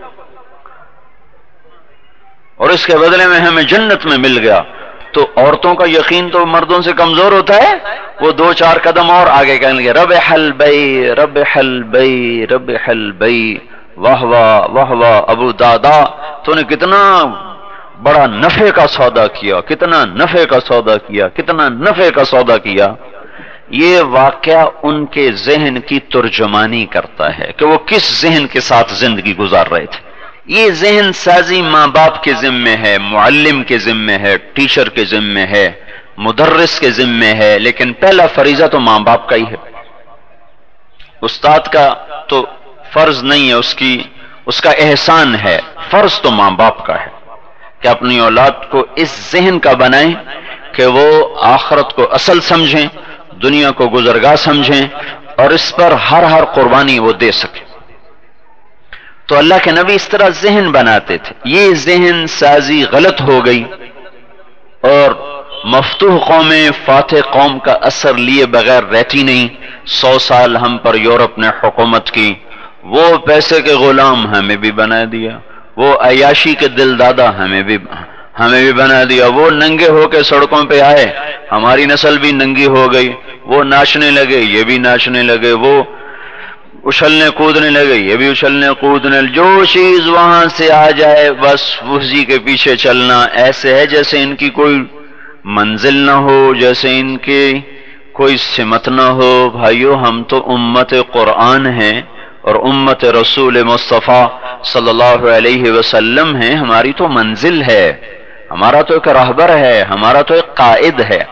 اور اس کے بدلے میں ہمیں جنت میں مل گیا۔ تو عورتوں کا یقین تو مردوں سے کمزور ہوتا ہے، وہ دو چار قدم اور آگے کہیں گے رب حل بئی رب حل بئی رب حل بئی، واہ واہ واہ واہ ابو دادا، تو نے کتنا بڑا نفع کا سودا کیا، کتنا نفع کا سودا کیا، کتنا نفع کا سودا کیا۔ یہ واقعہ ان کے ذہن کی ترجمانی کرتا ہے کہ وہ کس ذہن کے ساتھ زندگی گزار رہے تھے۔ یہ ذہن سازی ماں باپ کے ذمے ہے، معلم کے ذمے ہے، ٹیچر کے ذمے ہے، مدرس کے ذمے ہے، لیکن پہلا فریضہ تو ماں باپ کا ہی ہے۔ استاد کا تو فرض نہیں ہے، اس کی اس کا احسان ہے، فرض تو ماں باپ کا ہے کہ اپنی اولاد کو اس ذہن کا بنائیں کہ وہ آخرت کو اصل سمجھیں، دنیا کو گزرگاہ سمجھیں، اور اس پر ہر ہر قربانی وہ دے سکیں۔ تو اللہ کے نبی اس طرح ذہن بناتے تھے۔ یہ ذہن سازی غلط ہو گئی، اور مفتوح قومیں فاتح قوم کا اثر لیے بغیر رہتی نہیں۔ سو سال ہم پر یورپ نے حکومت کی، وہ پیسے کے غلام ہمیں بھی بنا دیا، وہ عیاشی کے دل دادا ہمیں بھی ہمیں بھی بنا دیا، وہ ننگے ہو کے سڑکوں پہ آئے، ہماری نسل بھی ننگی ہو گئی، وہ ناچنے لگے، یہ بھی ناچنے لگے، وہ اچھلنے کودنے لگے، یہ بھی اچھلنے کودنے، جو چیز وہاں سے آ جائے بس اسی کے پیچھے چلنا۔ ایسے ہے جیسے ان کی کوئی منزل نہ ہو، جیسے ان کی کوئی سمت نہ ہو۔ بھائیو، ہم تو امت قرآن ہیں اور امت رسول مصطفیٰ صلی اللہ علیہ وسلم ہیں، ہماری تو منزل ہے، ہمارا تو ایک راہبر ہے، ہمارا تو ایک قائد ہے۔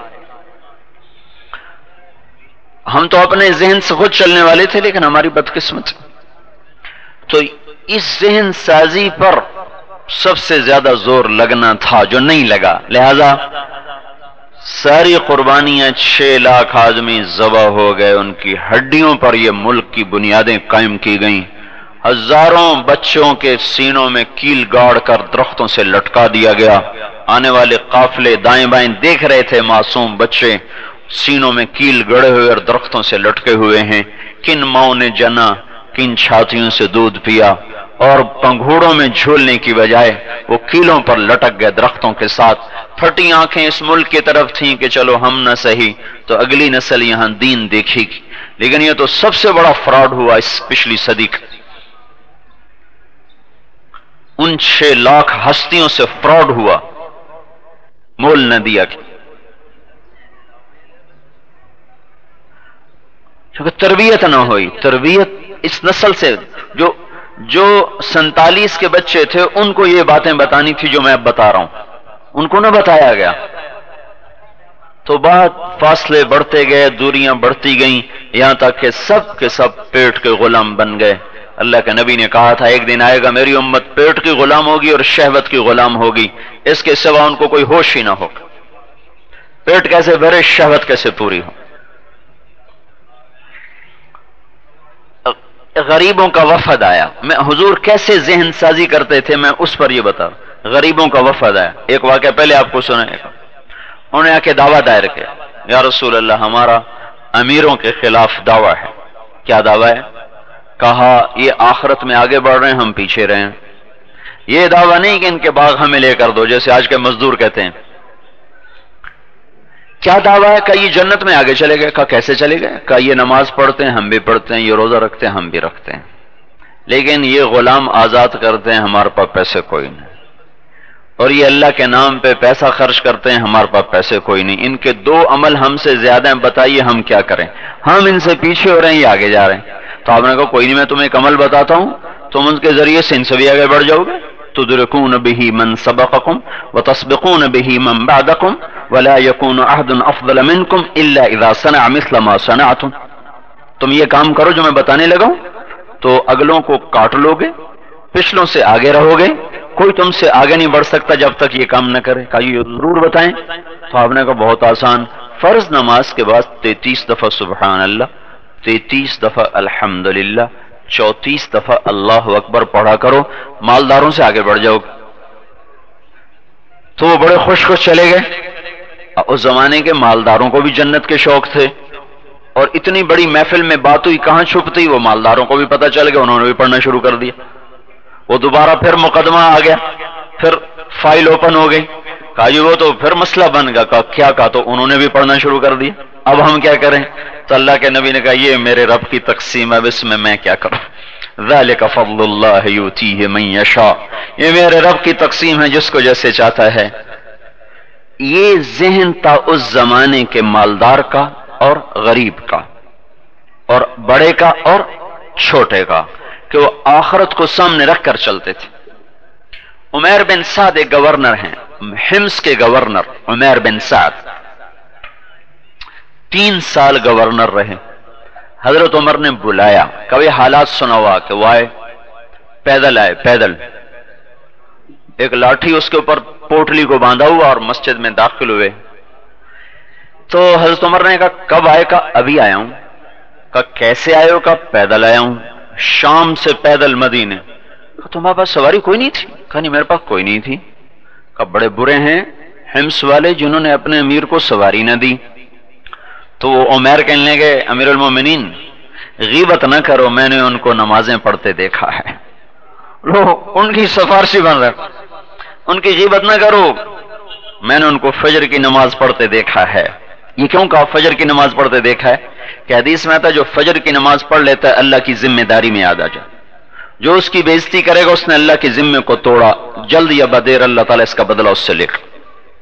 ہم تو اپنے ذہن سے خود چلنے والے تھے، لیکن ہماری بدقسمت۔ تو اس ذہن سازی پر سب سے زیادہ زور لگنا تھا، جو نہیں لگا، لہذا ساری قربانیاں، چھ لاکھ آدمی ذبح ہو گئے، ان کی ہڈیوں پر یہ ملک کی بنیادیں قائم کی گئیں۔ ہزاروں بچوں کے سینوں میں کیل گاڑ کر درختوں سے لٹکا دیا گیا۔ آنے والے قافلے دائیں بائیں دیکھ رہے تھے، معصوم بچے سینوں میں کیل گڑے ہوئے اور درختوں سے لٹکے ہوئے ہیں۔ کن ماؤں نے جنا، کن چھاتیوں سے دودھ پیا، اور پنگھوڑوں میں جھولنے کی بجائے وہ کیلوں پر لٹک گئے درختوں کے ساتھ۔ پھٹی آنکھیں اس ملک کی طرف تھیں کہ چلو ہم نہ سہی تو اگلی نسل یہاں دین دیکھے گی، لیکن یہ تو سب سے بڑا فراڈ ہوا اس پچھلی صدی کا۔ ان چھ لاکھ ہستیوں سے فراڈ ہوا، مول نہ دیا کہ کیونکہ تربیت نہ ہوئی۔ تربیت اس نسل سے، جو جو سینتالیس کے بچے تھے ان کو یہ باتیں بتانی تھی جو میں اب بتا رہا ہوں، ان کو نہ بتایا گیا، تو بعد فاصلے بڑھتے گئے، دوریاں بڑھتی گئیں، یہاں تک کہ سب کے سب پیٹ کے غلام بن گئے۔ اللہ کے نبی نے کہا تھا ایک دن آئے گا میری امت پیٹ کی غلام ہوگی اور شہوت کی غلام ہوگی، اس کے سوا ان کو کوئی ہوش ہی نہ ہوگا۔ پیٹ کیسے بھرے، شہوت کیسے پوری ہو۔ غریبوں کا وفد آیا، میں حضور کیسے ذہن سازی کرتے تھے میں اس پر یہ بتا رہا ہوں۔ غریبوں کا وفد آیا، ایک واقعہ پہلے آپ کو سنائے گا۔ انہوں نے آ کے دعویٰ دائر کیا، یا رسول اللہ ہمارا امیروں کے خلاف دعویٰ ہے۔ کیا دعویٰ ہے؟ کہا یہ آخرت میں آگے بڑھ رہے ہیں، ہم پیچھے رہے ہیں۔ یہ دعویٰ نہیں کہ ان کے باغ ہمیں لے کر دو جیسے آج کے مزدور کہتے ہیں۔ کیا دعویٰ ہے؟ کہ یہ جنت میں آگے چلے گئے۔ کہا کیسے چلے گئے؟ کہا یہ نماز پڑھتے ہیں، ہم بھی پڑھتے ہیں، یہ روزہ رکھتے ہیں، ہم بھی رکھتے ہیں، لیکن یہ غلام آزاد کرتے ہیں، ہمارے پاس پیسے کوئی نہیں، اور یہ اللہ کے نام پہ پیسہ خرچ کرتے ہیں، ہمارے پاس پیسے کوئی نہیں۔ ان کے دو عمل ہم سے زیادہ ہیں، بتائیے ہم کیا کریں؟ ہم ان سے پیچھے ہو رہے ہیں، یہ آگے جا رہے ہیں۔ تو آپ نے کہا کوئی نہیں، میں تمہیں ایک عمل بتاتا ہوں، تم ان کے ذریعے سے ان سے بھی آگے بڑھ جاؤ گے۔ تدركون به من سبقكم وتسبقون به من بعدكم ولا يكون احد افضل منكم الا اذا صنع مثل ما صنعتم۔ تم یہ کام کرو جو میں بتانے لگا ہوں، تو اگلوں کو کاٹ لو گے، پچھلوں سے آگے رہو گے، کوئی تم سے آگے نہیں بڑھ سکتا جب تک یہ کام نہ کرے. کہا یہ ضرور بتائیں. تو آپ نے کہا بہت آسان، فرض نماز کے بعد تینتیس دفعہ سبحان اللہ، تینتیس دفعہ الحمدللہ، چونتیس دفعہ اللہ اکبر پڑھا کرو، مالداروں سے آگے بڑھ جاؤ. تو وہ بڑے خوش خوش چلے گئے. اس زمانے کے مالداروں کو بھی جنت کے شوق تھے، اور اتنی بڑی محفل میں بات ہوئی کہاں چھپتی، وہ مالداروں کو بھی پتہ چل گیا، انہوں نے بھی پڑھنا شروع کر دیا. وہ دوبارہ پھر مقدمہ آ گیا، پھر فائل اوپن ہو گئی. کہا جی وہ تو پھر مسئلہ بن گیا. کہا کیا؟ کہا تو انہوں نے بھی پڑھنا شروع کر دیا. اب ہم کیا کریں؟ تو اللہ کے نبی نے کہا یہ میرے رب کی تقسیم ہے، اب اس میں میں کیا کروں؟ ذالک فضل اللہ یؤتیہ من یشاء، یہ میرے رب کی تقسیم ہے جس کو جیسے چاہتا ہے. یہ ذہن تھا اس زمانے کے مالدار کا اور غریب کا، اور بڑے کا اور چھوٹے کا، کہ وہ آخرت کو سامنے رکھ کر چلتے تھے. عمیر بن سعد ایک گورنر ہیں، حمص کے گورنر عمیر بن سعد، تین سال گورنر رہے. حضرت عمر نے بلایا، کبھی حالات سنا ہوا کہ وہ آئے، پیدل آئے، پیدل، ایک لاٹھی اس کے اوپر پوٹلی کو باندھا ہوا، اور مسجد میں داخل ہوئے. تو حضرت عمر نے کہا کب آئے؟ کہا ابھی آیا ہوں. کہا کیسے آئے ہو؟ کہا پیدل آیا ہوں، شام سے پیدل مدینے. کہا تمہارے پاس سواری کوئی نہیں تھی؟ کہا نہیں میرے پاس کوئی نہیں تھی. کہا بڑے برے ہیں حمص والے جنہوں نے اپنے امیر کو سواری نہ دی. تو وہ عمیر کہنے لگے امیر المومنین غیبت نہ کرو، میں نے ان کو نمازیں پڑھتے دیکھا ہے. لو ان کی سفارشی بن رہا، ان کی غیبت نہ کرو، میں نے ان کو فجر کی نماز پڑھتے دیکھا ہے. یہ کیوں کہا فجر کی نماز پڑھتے دیکھا ہے؟ کہ حدیث میں آتا جو فجر کی نماز پڑھ لیتا ہے اللہ کی ذمہ داری میں یاد آ جائے. جو اس کی بے عزتی کرے گا اس نے اللہ کے ذمے کو توڑا، جلد یا بدیر اللہ تعالیٰ اس کا بدلہ اس سے لے گا.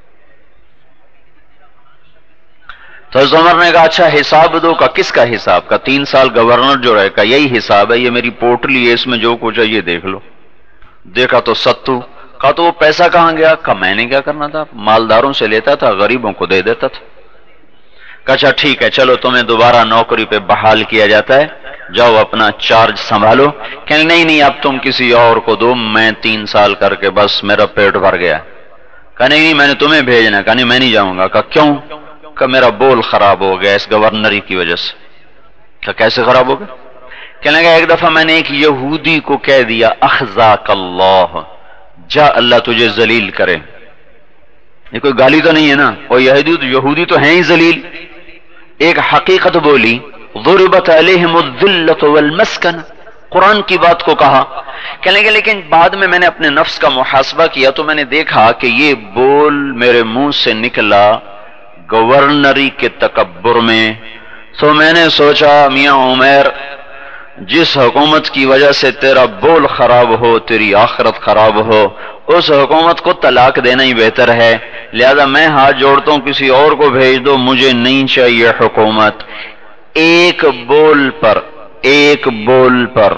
تو حضرت عمر نے کہا اچھا حساب دو. کا کس کا حساب؟ کا تین سال گورنر جو رہے. کا یہی حساب ہے، یہ میری پوٹلی ہے، اس میں جو کچھ ہے یہ دیکھ لو. دیکھا تو ستو. کہا تو وہ پیسہ کہاں گیا؟ کہا میں نے کیا کرنا تھا، مالداروں سے لیتا تھا، غریبوں کو دے دیتا تھا. کہا اچھا ٹھیک ہے چلو تمہیں دوبارہ نوکری پہ بحال کیا جاتا ہے، جاؤ اپنا چارج سنبھالو. کہ نہیں نہیں اب تم کسی اور کو دو، میں تین سال کر کے بس میرا پیٹ بھر گیا. کہا نہیں نہیں میں نے تمہیں بھیجنا. کہا نہیں میں نہیں جاؤں گا. کہا کیوں؟ کہ میرا بول خراب ہو گیا اس گورنری کی وجہ سے. کہ کیسے خراب ہو گیا؟ کہنے لگا ایک دفعہ میں نے ایک یہودی کو کہہ دیا اخزاک اللہ، جا اللہ تجھے ذلیل کرے. یہ کوئی گالی تو نہیں ہے نا، اور یہودی تو یہودی تو ہیں ہی ذلیل. ایک حقیقت بولی ضربت علیہم الذلۃ والمسکنہ، قرآن کی بات کو کہا. کہنے لگے لیکن بعد میں میں نے اپنے نفس کا محاسبہ کیا تو میں نے دیکھا کہ یہ بول میرے منہ سے نکلا گورنری کے تکبر میں. تو میں نے سوچا میاں عمیر جس حکومت کی وجہ سے تیرا بول خراب ہو، تیری آخرت خراب ہو، اس حکومت کو طلاق دینا ہی بہتر ہے. لہذا میں ہاتھ جوڑتا ہوں کسی اور کو بھیج دو، مجھے نہیں چاہیے حکومت. ایک بول پر، ایک بول پر،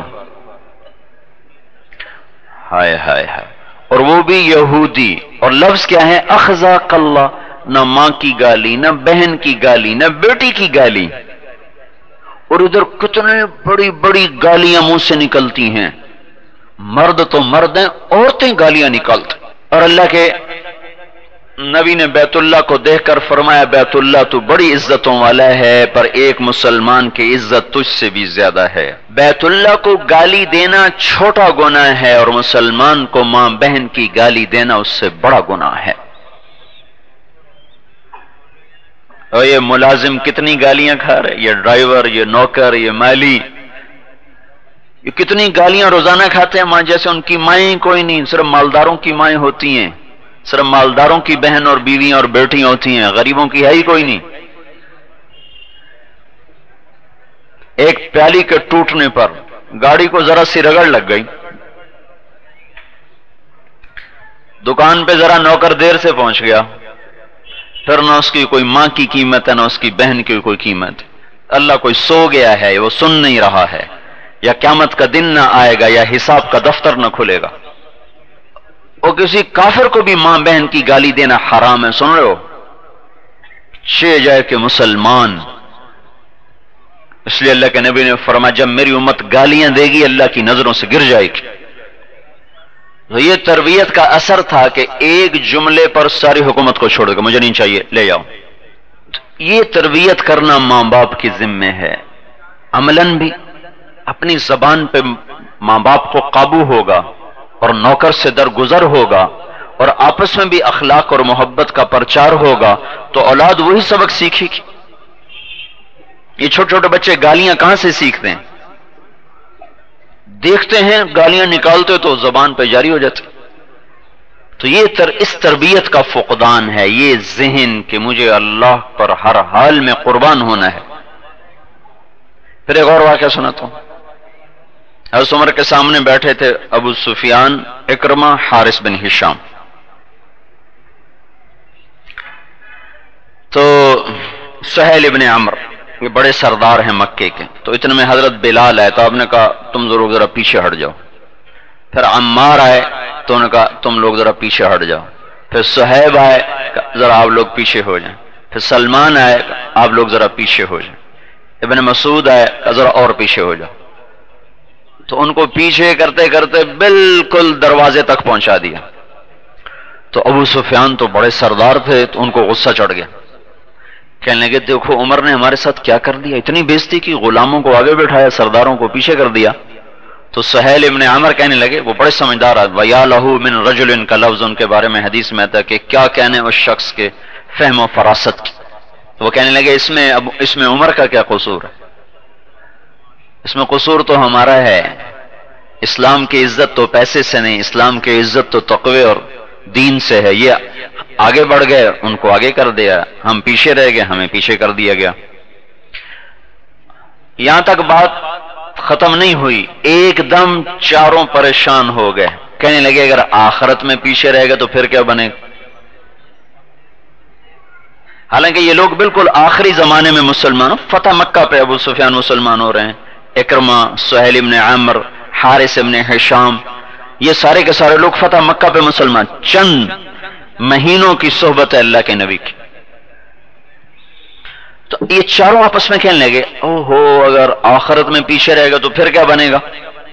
ہائے ہائے ہائے، اور وہ بھی یہودی. اور لفظ کیا ہے؟ اخزاک اللہ. نہ ماں کی گالی، نہ بہن کی گالی، نہ بیٹی کی گالی. اور ادھر کتنے بڑی بڑی گالیاں منہ سے نکلتی ہیں. مرد تو مرد ہیں، عورتیں گالیاں نکالتی. اور اللہ کے نبی نے بیت اللہ کو دیکھ کر فرمایا بیت اللہ تو بڑی عزتوں والا ہے، پر ایک مسلمان کی عزت تجھ سے بھی زیادہ ہے. بیت اللہ کو گالی دینا چھوٹا گناہ ہے، اور مسلمان کو ماں بہن کی گالی دینا اس سے بڑا گناہ ہے. اور یہ ملازم کتنی گالیاں کھا رہے، یہ ڈرائیور، یہ نوکر، یہ مالی، یہ کتنی گالیاں روزانہ کھاتے ہیں. ماں جیسے ان کی مائیں کوئی نہیں، صرف مالداروں کی مائیں ہوتی ہیں، صرف مالداروں کی بہن اور بیویاں اور بیٹیاں ہوتی ہیں، غریبوں کی ہے ہی کوئی نہیں. ایک پیالی کے ٹوٹنے پر گاڑی کو ذرا سی رگڑ لگ گئی، دکان پہ ذرا نوکر دیر سے پہنچ گیا، پھر نہ اس کی کوئی ماں کی قیمت ہے، نہ اس کی بہن کی کوئی قیمت. اللہ کوئی سو گیا ہے، وہ سن نہیں رہا ہے، یا قیامت کا دن نہ آئے گا، یا حساب کا دفتر نہ کھلے گا. اور کسی کافر کو بھی ماں بہن کی گالی دینا حرام ہے. سن رہے ہو؟ چھ جائے کہ مسلمان. اس لیے اللہ کے نبی نے فرمایا جب میری امت گالیاں دے گی اللہ کی نظروں سے گر جائے گی. تو یہ تربیت کا اثر تھا کہ ایک جملے پر ساری حکومت کو چھوڑ دے، مجھے نہیں چاہیے، لے جاؤ۔ یہ تربیت کرنا ماں باپ کی ذمہ ہے۔ عملاً بھی اپنی زبان پہ ماں باپ کو قابو ہوگا اور نوکر سے درگزر ہوگا اور آپس میں بھی اخلاق اور محبت کا پرچار ہوگا تو اولاد وہی سبق سیکھے گی۔ یہ چھوٹے چھوٹے بچے گالیاں کہاں سے سیکھتے ہیں؟ دیکھتے ہیں گالیاں نکالتے تو زبان پہ جاری ہو جاتی۔ تو یہ تر اس تربیت کا فقدان ہے، یہ ذہن کہ مجھے اللہ پر ہر حال میں قربان ہونا ہے۔ پھر ایک اور واقعہ سناتا ہوں۔ حضرت عمر کے سامنے بیٹھے تھے ابو سفیان، اکرمہ، حارث بن ہشام۔ تو سہیل ابن عمر یہ بڑے سردار ہیں مکے کے، تو اتنے میں حضرت بلال آئے تو آپ نے کہا تم لوگ ذرا پیچھے ہٹ جاؤ۔ پھر عمار آئے تو انہوں نے کہا تم لوگ ذرا پیچھے ہٹ جاؤ۔ پھر صہیب آئے ذرا آپ لوگ پیچھے ہو جائیں۔ پھر سلمان آئے آپ لوگ ذرا پیچھے ہو جائیں۔ ابن مسعود آئے ذرا اور پیچھے ہو جاؤ۔ تو ان کو پیچھے کرتے کرتے بالکل دروازے تک پہنچا دیا۔ تو ابو سفیان تو بڑے سردار تھے تو ان کو غصہ چڑھ گیا، کہنے لگے دیکھو عمر نے ہمارے ساتھ کیا کر دیا، اتنی بےزتی کی، غلاموں کو آگے بٹھایا، سرداروں کو پیچھے کر دیا۔ تو سہیل ابن عمر کہنے لگے، وہ بڑے سمجھدار آدمی، وَيَا لَهُ مِن رَجُلٍ کا لفظ ان کے بارے میں حدیث میں آتا ہے کہ کیا کہنے اس شخص کے فہم و فراست کی۔ تو وہ کہنے لگے اس میں اب اس میں عمر کا کیا قصور ہے؟ اس میں قصور تو ہمارا ہے۔ اسلام کی عزت تو پیسے سے نہیں، اسلام کی عزت تو تقوی اور دین سے ہے۔ یہ آگے بڑھ گئے، ان کو آگے کر دیا، ہم پیچھے رہ گئے، ہمیں پیچھے کر دیا گیا۔ یہاں تک بات ختم نہیں ہوئی، ایک دم چاروں پریشان ہو گئے، کہنے لگے اگر آخرت میں پیچھے رہ گئے تو پھر کیا بنے گا؟ حالانکہ یہ لوگ بالکل آخری زمانے میں مسلمان، فتح مکہ پہ ابو سفیان مسلمان ہو رہے ہیں، اکرمہ، سہیل ابن عمر، حارث ابن ہشام، یہ سارے کے سارے لوگ فتح مکہ پہ مسلمان، چند مہینوں کی صحبت ہے اللہ کے نبی کی۔ تو یہ چاروں آپس میں کہنے لگے او ہو اگر آخرت میں پیچھے رہے گا تو پھر کیا بنے گا؟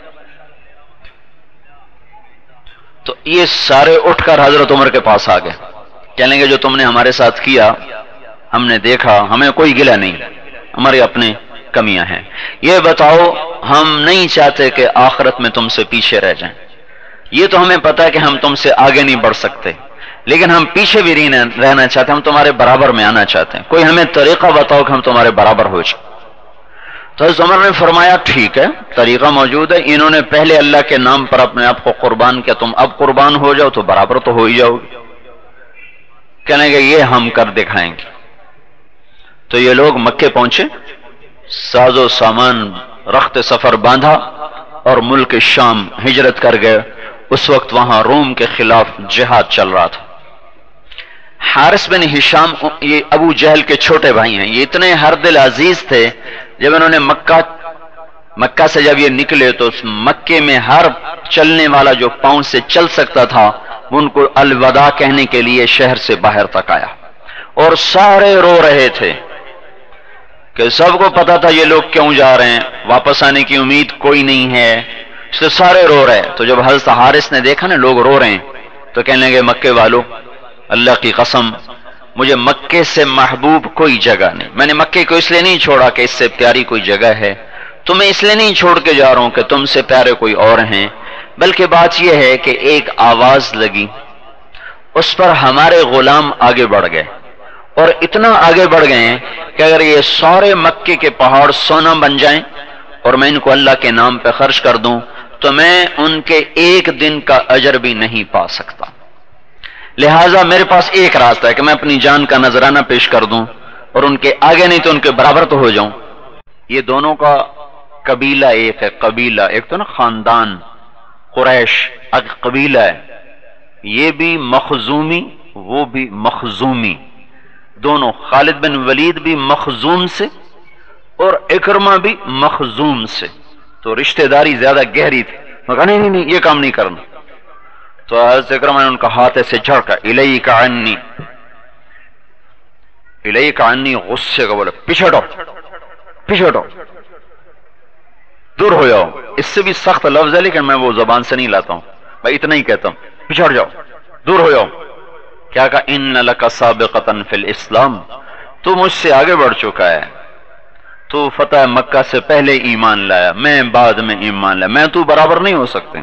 تو یہ سارے اٹھ کر حضرت عمر کے پاس آ گئے، کہنے لگے جو تم نے ہمارے ساتھ کیا ہم نے دیکھا، ہمیں کوئی گلہ نہیں، ہماری اپنی کمیاں ہیں، یہ بتاؤ ہم نہیں چاہتے کہ آخرت میں تم سے پیچھے رہ جائیں، یہ تو ہمیں پتا ہے کہ ہم تم سے آگے نہیں بڑھ سکتے، لیکن ہم پیچھے بھی رہنا چاہتے ہیں، ہم تمہارے برابر میں آنا چاہتے ہیں، کوئی ہمیں طریقہ بتاؤ کہ ہم تمہارے برابر ہو جائیں۔ تو حضرت عمر نے فرمایا ٹھیک ہے، طریقہ موجود ہے، انہوں نے پہلے اللہ کے نام پر اپنے آپ کو قربان کیا، تم اب قربان ہو جاؤ تو برابر تو ہو ہی جاؤ گے۔ کہنے گے یہ ہم کر دکھائیں گے۔ تو یہ لوگ مکے پہنچے، ساز و سامان رخت سفر باندھا اور ملک شام ہجرت کر گئے۔ اس وقت وہاں روم کے خلاف جہاد چل رہا تھا۔ حارث بن ہشام یہ ابو جہل کے چھوٹے بھائی ہیں، یہ اتنے ہر دل عزیز تھے، جب انہوں نے مکہ مکہ سے جب یہ نکلے تو اس مکے میں ہر چلنے والا جو پاؤں سے چل سکتا تھا ان کو الوداع کہنے کے لیے شہر سے باہر تک آیا، اور سارے رو رہے تھے کہ سب کو پتا تھا یہ لوگ کیوں جا رہے ہیں، واپس آنے کی امید کوئی نہیں ہے، اس لیے سارے رو رہے۔ تو جب حضرت حارث نے دیکھا نا لوگ رو رہے ہیں تو کہنے لگے مکے والوں اللہ کی قسم مجھے مکے سے محبوب کوئی جگہ نہیں، میں نے مکے کو اس لیے نہیں چھوڑا کہ اس سے پیاری کوئی جگہ ہے، تمہیں اس لیے نہیں چھوڑ کے جا رہا ہوں کہ تم سے پیارے کوئی اور ہیں، بلکہ بات یہ ہے کہ ایک آواز لگی، اس پر ہمارے غلام آگے بڑھ گئے، اور اتنا آگے بڑھ گئے ہیں کہ اگر یہ سارے مکے کے پہاڑ سونا بن جائیں اور میں ان کو اللہ کے نام پہ خرچ کر دوں تو میں ان کے ایک دن کا اجر بھی نہیں پا سکتا، لہٰذا میرے پاس ایک راستہ ہے کہ میں اپنی جان کا نذرانہ پیش کر دوں اور ان کے آگے نہیں تو ان کے برابر تو ہو جاؤں۔ یہ دونوں کا قبیلہ ایک ہے، قبیلہ ایک تو نا خاندان قریش ایک قبیلہ ہے، یہ بھی مخزومی وہ بھی مخزومی، دونوں خالد بن ولید بھی مخزوم سے اور اکرمہ بھی مخزوم سے، تو رشتہ داری زیادہ گہری تھی۔ میں کہا نہیں نہیں یہ کام نہیں کرنا، تو حضرت اکرمہ نے ان کا ہاتھ ایسے جھڑکا، الیک عنی الیک عنی، غصے کا بولا پیچھے ہٹو پیچھے ہٹو دور ہو جاؤ، اس سے بھی سخت لفظ ہے لیکن میں وہ زبان سے نہیں لاتا ہوں، بھائی اتنا ہی کہتا ہوں، پچھڑ جاؤ، دور ہو جاؤ. کیا کہا؟ ان لک سابقۃ فی الاسلام، تو مجھ سے آگے بڑھ چکا ہے، تو فتح مکہ سے پہلے ایمان لایا، میں بعد میں ایمان لایا، میں تو برابر نہیں ہو سکتے.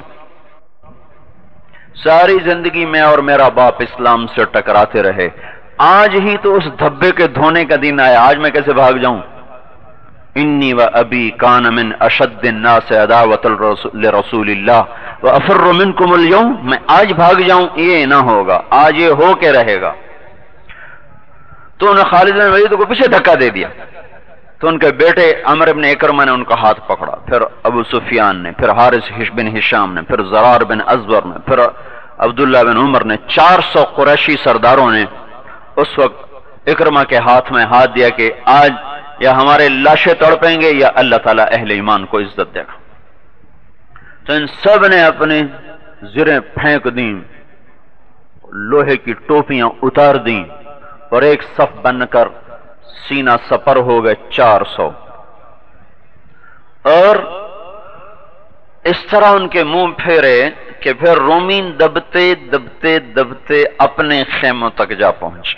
ساری زندگی میں اور میرا باپ اسلام سے ٹکراتے رہے، آج ہی تو اس دھبے کے دھونے کا دن آیا، آج میں کیسے بھاگ جاؤں؟ انی و ابی کان من اشد الناس عداوۃ لرسول اللہ وافر منکم اليوم، میں آج بھاگ جاؤں یہ نہ ہوگا، آج یہ ہو کے رہے گا. تو انہوں نے خالد بن ولید کو پیچھے دھکا دے دیا، تو ان کے بیٹے عمرو بن اکرمہ نے ان کا ہاتھ پکڑا، پھر ابو سفیان نے، پھر حارث بن ہشام نے، پھر زرار بن ازور نے، پھر عبداللہ بن عمر نے، چار سو قریشی سرداروں نے اس وقت اکرمہ کے ہاتھ میں ہاتھ دیا کہ آج یا ہمارے لاشیں تڑپیں گے یا اللہ تعالیٰ اہل ایمان کو عزت دے گا. تو ان سب نے اپنی زریں پھینک دیں، لوہے کی ٹوپیاں اتار دیں، اور ایک صف بن کر سینہ سپر ہو گئے چار سو. اور اس طرح ان کے منہ پھیرے کہ پھر رومین دبتے دبتے دبتے اپنے خیموں تک جا پہنچے.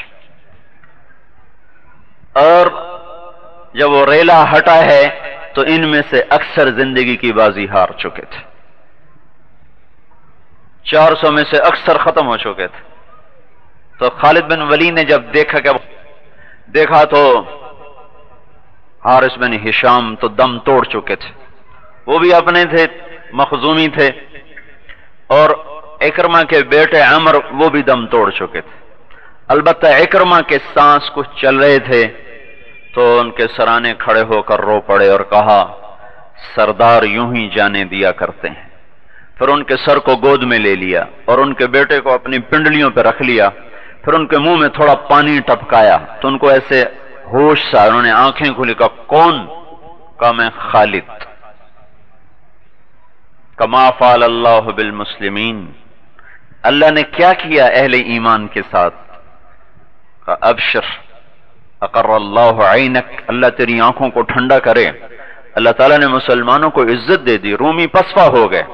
اور جب وہ ریلا ہٹا ہے تو ان میں سے اکثر زندگی کی بازی ہار چکے تھے، چار سو میں سے اکثر ختم ہو چکے تھے. تو خالد بن ولید نے جب دیکھا کہ دیکھا تو حارث بن ہشام تو دم توڑ چکے تھے، وہ بھی اپنے تھے، مخزومی تھے، اور اکرمہ کے بیٹے عمر وہ بھی دم توڑ چکے تھے. البتہ اکرمہ کے سانس کچھ چل رہے تھے تو ان کے سرانے کھڑے ہو کر رو پڑے اور کہا سردار یوں ہی جانے دیا کرتے ہیں. پھر ان کے سر کو گود میں لے لیا اور ان کے بیٹے کو اپنی پنڈلیوں پہ رکھ لیا، پھر ان کے منہ میں تھوڑا پانی ٹپکایا تو ان کو ایسے ہوش سا، انہوں نے آنکھیں کھولی، کہا کون؟ کہا میں خالد. کما فعل اللہ بالمسلمین، اللہ نے کیا کیا اہل ایمان کے ساتھ؟ کہا ابشر اقر اللہ عینک، اللہ تیری آنکھوں کو ٹھنڈا کرے، اللہ تعالیٰ نے مسلمانوں کو عزت دے دی، رومی پسپا ہو گئے.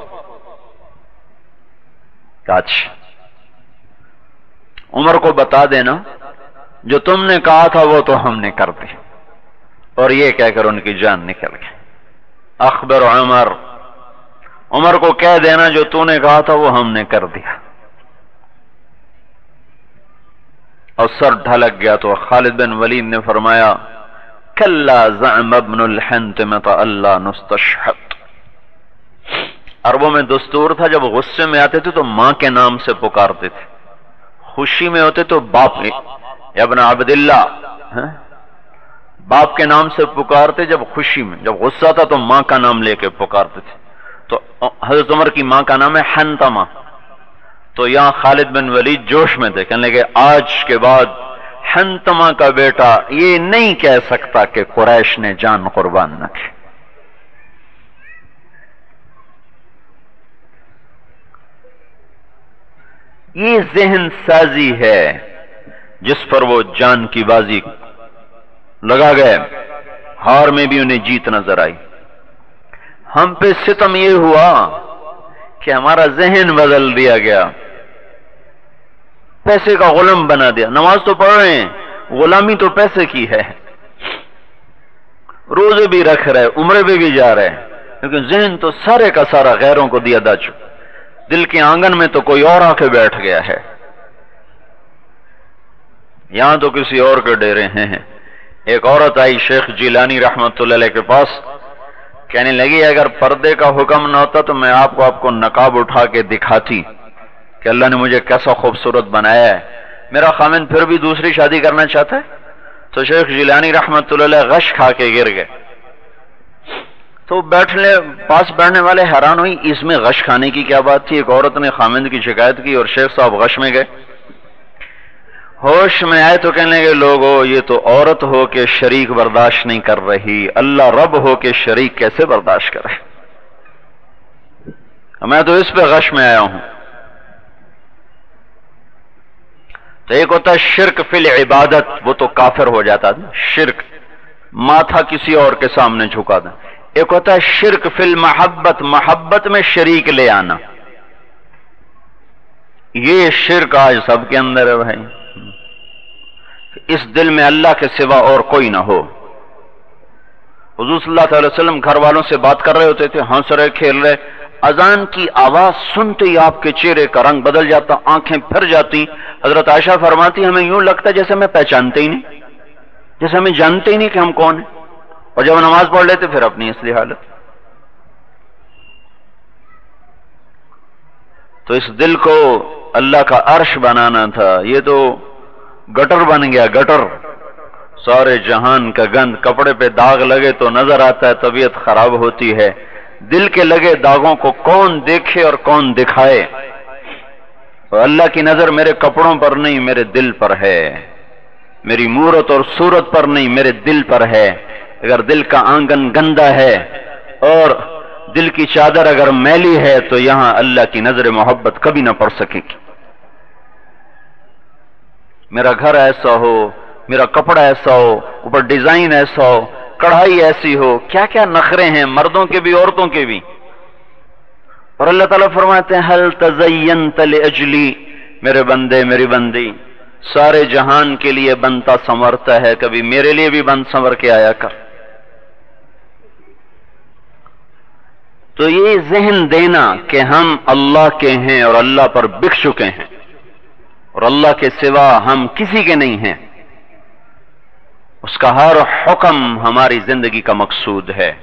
اچھا عمر کو بتا دینا جو تم نے کہا تھا وہ تو ہم نے کر دی، اور یہ کہہ کر ان کی جان نکل گئی. اخبر عمر، عمر کو کہہ دینا جو تو نے کہا تھا وہ ہم نے کر دیا. اور سر ڈھلک گیا تو خالد بن ولید نے فرمایا کلا زعم ابن الحنتمۃ اللہ نستشہد. عربوں میں دستور تھا جب غصے میں آتے تھے تو ماں کے نام سے پکارتے تھے، خوشی میں ہوتے تو باپ ابن عبداللہ باپ کے نام سے پکارتے جب خوشی میں، جب غصہ تھا تو ماں کا نام لے کے پکارتے تھے. تو حضرت عمر کی ماں کا نام ہے حنتمہ. تو یہاں خالد بن ولید جوش میں تھے، کہنے لگے آج کے بعد حنتمہ کا بیٹا یہ نہیں کہہ سکتا کہ قریش نے جان قربان نہ کی. یہ ذہن سازی ہے جس پر وہ جان کی بازی لگا گئے، ہار میں بھی انہیں جیت نظر آئی. ہم پہ ستم یہ ہوا کہ ہمارا ذہن بدل دیا گیا، پیسے کا غلام بنا دیا. نماز تو پڑھ رہے ہیں، غلامی تو پیسے کی ہے، روزے بھی رکھ رہے، عمرے پہ بھی جا رہے، لیکن ذہن تو سارے کا سارا غیروں کو دیا دا چکا. دل کے آنگن میں تو کوئی اور آ کے بیٹھ گیا ہے، یہاں تو کسی اور کے ڈیرے ہیں. ایک عورت آئی شیخ جیلانی رحمت اللہ علیہ کے پاس، کہنے لگی اگر پردے کا حکم نہ ہوتا تو میں آپ کو آپ کو نقاب اٹھا کے دکھاتی کہ اللہ نے مجھے کیسا خوبصورت بنایا ہے، میرا خامن پھر بھی دوسری شادی کرنا چاہتا ہے. تو شیخ جیلانی رحمت اللہ علیہ غش کھا کے گر گئے. تو بیٹھنے پاس بیٹھنے والے حیران ہوئی اس میں غش کھانے کی کیا بات تھی. ایک عورت نے خامند کی شکایت کی اور شیخ صاحب غش میں گئے. ہوش میں آئے تو کہنے لگے لوگو یہ تو عورت ہو کے شریک برداشت نہیں کر رہی، اللہ رب ہو کے شریک کیسے برداشت کرے؟ میں تو اس پہ غش میں آیا ہوں. تو ایک ہوتا ہے شرک فی العبادت، وہ تو کافر ہو جاتا تھا، شرک ماتھا کسی اور کے سامنے جھکا دیں. ایک ہوتا ہے شرک فی المحبت، محبت میں شریک لے آنا. یہ شرک آج سب کے اندر ہے بھائی، اس دل میں اللہ کے سوا اور کوئی نہ ہو۔ حضور صلی اللہ علیہ وسلم گھر والوں سے بات کر رہے ہوتے تھے، ہنس رہے کھیل رہے، اذان کی آواز سنتے ہی آپ کے چہرے کا رنگ بدل جاتا، آنکھیں پھر جاتی۔ حضرت عائشہ فرماتی ہمیں یوں لگتا ہے جیسے ہمیں پہچانتے ہی نہیں، جیسے ہمیں جانتے ہی نہیں کہ ہم کون ہیں، اور جب نماز پڑھ لیتے پھر اپنی اصلی حالت۔ تو اس دل کو اللہ کا عرش بنانا تھا، یہ تو گٹر بن گیا، گٹر۔ سارے جہان کا گند، کپڑے پہ داغ لگے تو نظر آتا ہے طبیعت خراب ہوتی ہے، دل کے لگے داغوں کو کون دیکھے اور کون دکھائے؟ اور اللہ کی نظر میرے کپڑوں پر نہیں، میرے دل پر ہے، میری مورت اور صورت پر نہیں، میرے دل پر ہے۔ اگر دل کا آنگن گندا ہے اور دل کی چادر اگر میلی ہے تو یہاں اللہ کی نظر محبت کبھی نہ پڑ سکے گی۔ میرا گھر ایسا ہو، میرا کپڑا ایسا ہو، اوپر ڈیزائن ایسا ہو، کڑھائی ایسی ہو، کیا کیا نخرے ہیں مردوں کے بھی عورتوں کے بھی۔ اور اللہ تعالیٰ فرماتے ہیں ہل تزینت لاجلی، میرے بندے میری بندی سارے جہان کے لیے بنتا سنورتا ہے، کبھی میرے لیے بھی بن سنور کے آیا کر۔ تو یہ ذہن دینا کہ ہم اللہ کے ہیں اور اللہ پر بک چکے ہیں اور اللہ کے سوا ہم کسی کے نہیں ہیں، اس کا ہر حکم ہماری زندگی کا مقصود ہے،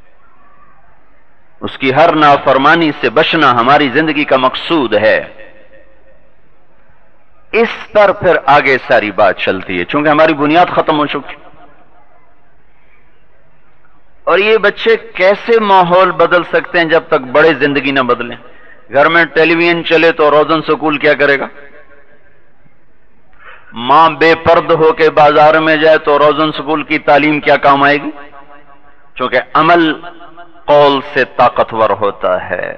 اس کی ہر نافرمانی سے بچنا ہماری زندگی کا مقصود ہے۔ اس پر پھر آگے ساری بات چلتی ہے، چونکہ ہماری بنیاد ختم ہو چکی۔ اور یہ بچے کیسے ماحول بدل سکتے ہیں جب تک بڑے زندگی نہ بدلیں؟ گھر میں ٹیلی ویژن چلے تو روزن سکول کیا کرے گا؟ ماں بے پرد ہو کے بازار میں جائے تو روزن سکول کی تعلیم کیا کام آئے گی؟ چونکہ عمل قول سے طاقتور ہوتا ہے،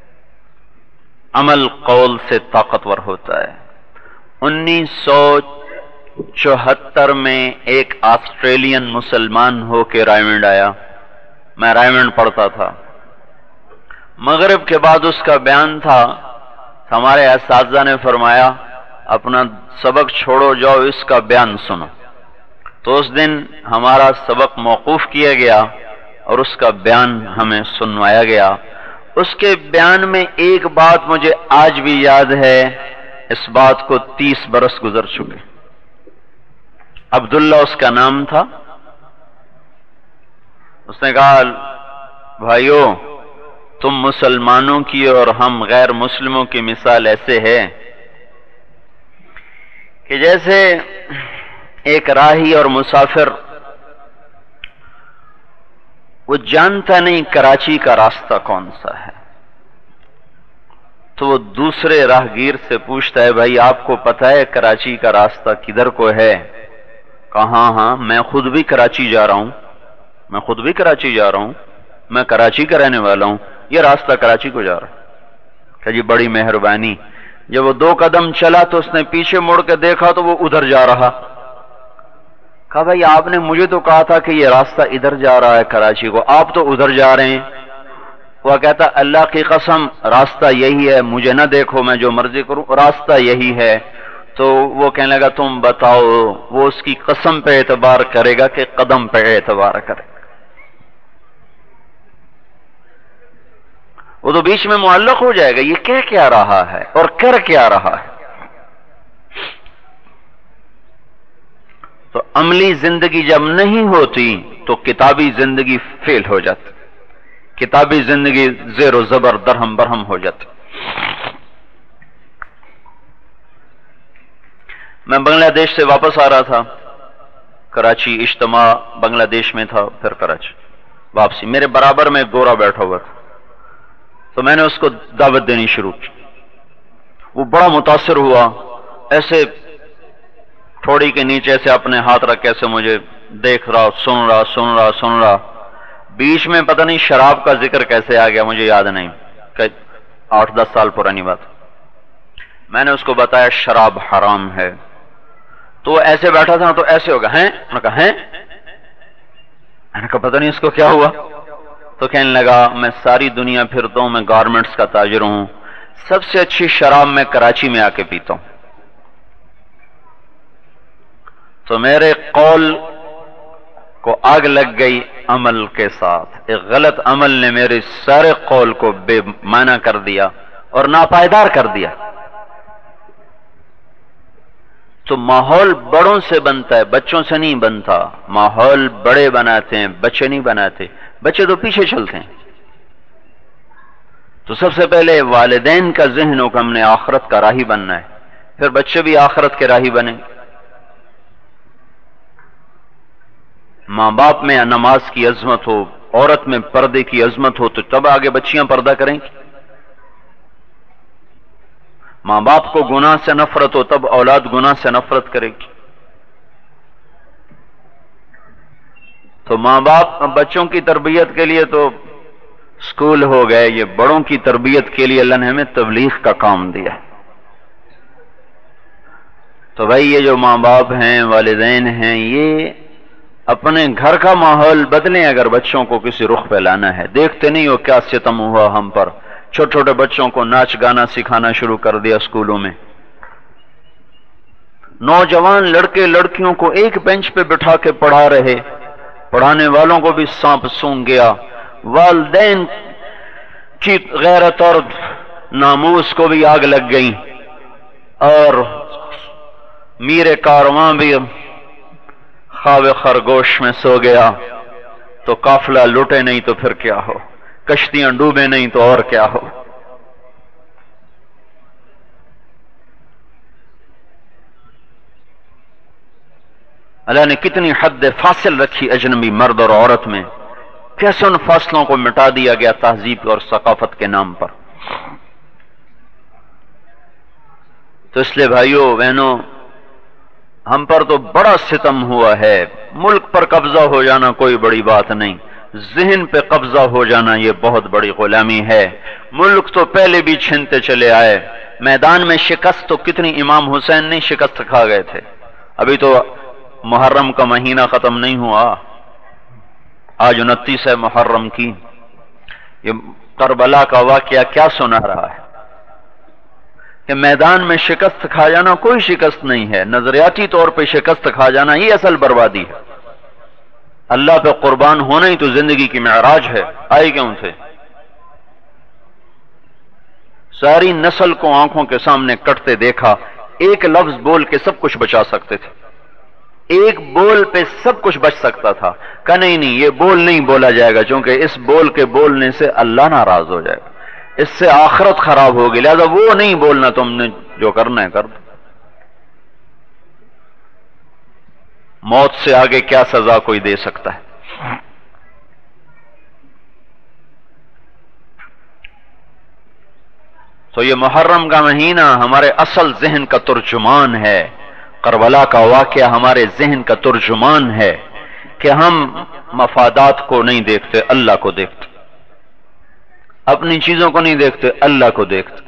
عمل قول سے طاقتور ہوتا ہے۔ انیس سو چوہتر میں ایک آسٹریلین مسلمان ہو کے رائمنڈ آیا، میں رائمنڈ پڑھتا تھا، مغرب کے بعد اس کا بیان تھا، ہمارے اساتذہ نے فرمایا اپنا سبق چھوڑو جاؤ اس کا بیان سنو۔ تو اس دن ہمارا سبق موقوف کیا گیا اور اس کا بیان ہمیں سنوایا گیا۔ اس کے بیان میں ایک بات مجھے آج بھی یاد ہے، اس بات کو تیس برس گزر چکے۔ عبداللہ اس کا نام تھا۔ اس نے کہا بھائیو تم مسلمانوں کی اور ہم غیر مسلموں کی مثال ایسے ہے کہ جیسے ایک راہی اور مسافر وہ جانتا نہیں کراچی کا راستہ کون سا ہے، تو وہ دوسرے راہگیر سے پوچھتا ہے بھائی آپ کو پتہ ہے کراچی کا راستہ کدھر کو ہے؟ کہا ہاں میں خود بھی کراچی جا رہا ہوں، میں خود بھی کراچی جا رہا ہوں، میں کراچی کا رہنے والا ہوں، یہ راستہ کراچی کو جا رہا ہے۔ کہ جی بڑی مہربانی۔ جب وہ دو قدم چلا تو اس نے پیچھے مڑ کے دیکھا تو وہ ادھر جا رہا۔ کہا بھائی آپ نے مجھے تو کہا تھا کہ یہ راستہ ادھر جا رہا ہے کراچی کو، آپ تو ادھر جا رہے ہیں۔ وہ کہتا اللہ کی قسم راستہ یہی ہے، مجھے نہ دیکھو میں جو مرضی کروں، راستہ یہی ہے۔ تو وہ کہنے لگا تم بتاؤ، وہ اس کی قسم پہ اعتبار کرے گا کہ قدم پہ اعتبار کرے گا؟ وہ تو بیچ میں معلق ہو جائے گا، یہ کہہ کیا رہا ہے اور کر کیا رہا ہے۔ تو عملی زندگی جب نہیں ہوتی تو کتابی زندگی فیل ہو جاتی، کتابی زندگی زیر و زبر درہم برہم ہو جاتی۔ میں بنگلہ دیش سے واپس آ رہا تھا، کراچی اجتماع بنگلہ دیش میں تھا، پھر کراچی واپسی، میرے برابر میں گورا بیٹھا ہوا تھا، تو میں نے اس کو دعوت دینی شروع کی۔ وہ بڑا متاثر ہوا، ایسے تھوڑی کے نیچے سے اپنے ہاتھ رکھ کے مجھے دیکھ رہا، سن رہا سن رہا سن رہا بیچ میں پتہ نہیں شراب کا ذکر کیسے آ گیا مجھے یاد نہیں، کہ آٹھ دس سال پرانی بات۔ میں نے اس کو بتایا شراب حرام ہے، تو وہ ایسے بیٹھا تھا تو ایسے ہوگا ہیں، میں نے کہا ہیں، میں نے کہا پتہ نہیں اس کو کیا ہوا۔ تو کہنے لگا میں ساری دنیا پھرتا ہوں، میں گارمنٹس کا تاجر ہوں، سب سے اچھی شراب میں کراچی میں آ کے پیتا ہوں، تو میرے قول کو آگ لگ گئی عمل کے ساتھ، ایک غلط عمل نے میرے سارے قول کو بے معنی کر دیا اور ناپائیدار کر دیا۔ تو ماحول بڑوں سے بنتا ہے، بچوں سے نہیں بنتا۔ ماحول بڑے بناتے ہیں، بچے نہیں بناتے، بچے تو پیچھے چلتے ہیں۔ تو سب سے پہلے والدین کا ذہن ہو کہ ہم نے آخرت کا راہی بننا ہے، پھر بچے بھی آخرت کے راہی بنیں۔ ماں باپ میں نماز کی عظمت ہو، عورت میں پردے کی عظمت ہو، تو تب آگے بچیاں پردہ کریں گی۔ ماں باپ کو گناہ سے نفرت ہو، تب اولاد گناہ سے نفرت کرے گی۔ تو ماں باپ بچوں کی تربیت کے لیے تو اسکول ہو گئے، یہ بڑوں کی تربیت کے لیے اللہ نے ہمیں تبلیغ کا کام دیا۔ تو بھائی یہ جو ماں باپ ہیں، والدین ہیں، یہ اپنے گھر کا ماحول بدلیں اگر بچوں کو کسی رخ پہ لانا ہے۔ دیکھتے نہیں ہو کیا ستم ہوا ہم پر، چھوٹے چھوٹے بچوں کو ناچ گانا سکھانا شروع کر دیا اسکولوں میں۔ نوجوان لڑکے لڑکیوں کو ایک بینچ پہ بٹھا کے پڑھا رہے، پڑھانے والوں کو بھی سانپ سونگ گیا، والدین کی غیرت اور ناموس کو بھی آگ لگ گئی، اور میر کارواں بھی خواب خرگوش میں سو گیا۔ تو قافلہ لٹے نہیں تو پھر کیا ہو، کشتیاں ڈوبے نہیں تو اور کیا ہو۔ اللہ نے کتنی حد فاصل رکھی اجنبی مرد اور عورت میں، کیسے ان فاصلوں کو مٹا دیا گیا تہذیب اور ثقافت کے نام پر۔ تو اس لیے بھائیوں بہنوں، ہم پر تو بڑا ستم ہوا ہے۔ ملک پر قبضہ ہو جانا کوئی بڑی بات نہیں، ذہن پہ قبضہ ہو جانا یہ بہت بڑی غلامی ہے۔ ملک تو پہلے بھی چھنتے چلے آئے، میدان میں شکست تو کتنی امام حسین نہیں شکست کھا گئے تھے۔ ابھی تو محرم کا مہینہ ختم نہیں ہوا، آج انتیس ہے محرم کی۔ یہ کربلا کا واقعہ کیا سنا رہا ہے کہ میدان میں شکست کھا جانا کوئی شکست نہیں ہے، نظریاتی طور پہ شکست کھا جانا یہ اصل بربادی ہے۔ اللہ پہ قربان ہونا ہی تو زندگی کی معراج ہے، آئے کیوں تھے؟ ساری نسل کو آنکھوں کے سامنے کٹتے دیکھا، ایک لفظ بول کے سب کچھ بچا سکتے تھے، ایک بول پہ سب کچھ بچ سکتا تھا۔ کہ نہیں نہیں یہ بول نہیں بولا جائے گا، کیونکہ اس بول کے بولنے سے اللہ ناراض ہو جائے گا، اس سے آخرت خراب ہوگی، لہذا وہ نہیں بولنا، تم نے جو کرنا ہے کر دو۔ موت سے آگے کیا سزا کوئی دے سکتا ہے؟ تو یہ محرم کا مہینہ ہمارے اصل ذہن کا ترجمان ہے، کربلا کا واقعہ ہمارے ذہن کا ترجمان ہے کہ ہم مفادات کو نہیں دیکھتے، اللہ کو دیکھتے، اپنی چیزوں کو نہیں دیکھتے، اللہ کو دیکھتے۔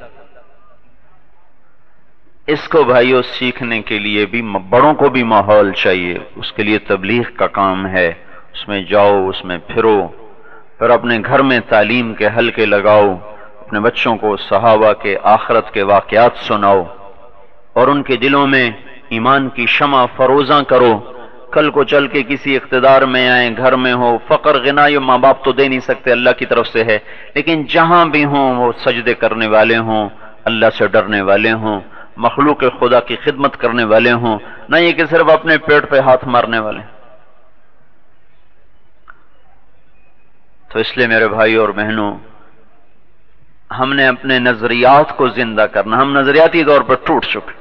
اس کو بھائیوں سیکھنے کے لیے بھی بڑوں کو بھی ماحول چاہیے، اس کے لیے تبلیغ کا کام ہے، اس میں جاؤ، اس میں پھرو، پھر اپنے گھر میں تعلیم کے حلقے لگاؤ، اپنے بچوں کو صحابہ کے آخرت کے واقعات سناؤ، اور ان کے دلوں میں ایمان کی شمع فروزاں کرو۔ کل کو چل کے کسی اقتدار میں آئیں، گھر میں ہو، فقر غنا یہ ماں باپ تو دے نہیں سکتے، اللہ کی طرف سے ہے، لیکن جہاں بھی ہوں وہ سجدے کرنے والے ہوں، اللہ سے ڈرنے والے ہوں، مخلوق خدا کی خدمت کرنے والے ہوں، نہ یہ کہ صرف اپنے پیٹ پہ ہاتھ مارنے والے۔ تو اس لیے میرے بھائی اور بہنوں، ہم نے اپنے نظریات کو زندہ کرنا، ہم نظریاتی طور پر ٹوٹ چکے،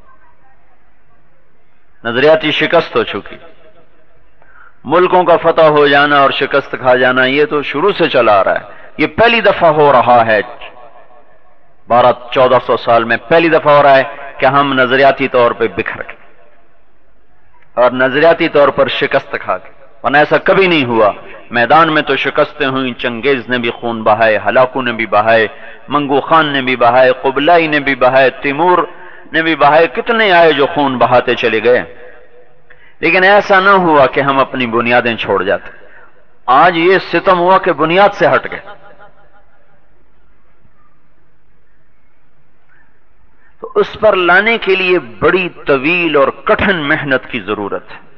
نظریاتی شکست ہو چکی۔ ملکوں کا فتح ہو جانا اور شکست کھا جانا یہ تو شروع سے چلا آ رہا ہے، یہ پہلی دفعہ ہو رہا ہے، بارہ چودہ سو سال میں پہلی دفعہ ہو رہا ہے کہ ہم نظریاتی طور پہ بکھر گئے اور نظریاتی طور پر شکست کھا گئے، ورنہ ایسا کبھی نہیں ہوا۔ میدان میں تو شکستیں ہوئیں، چنگیز نے بھی خون بہائے، ہلاکو نے بھی بہائے، منگو خان نے بھی بہائے، قبلائی نے بھی بہائے، تیمور نے بھی بہائے، کتنے آئے جو خون بہاتے چلے گئے، لیکن ایسا نہ ہوا کہ ہم اپنی بنیادیں چھوڑ جاتے۔ آج یہ ستم ہوا کہ بنیاد سے ہٹ گئے۔ اس پر لانے کے لیے بڑی طویل اور کٹھن محنت کی ضرورت ہے.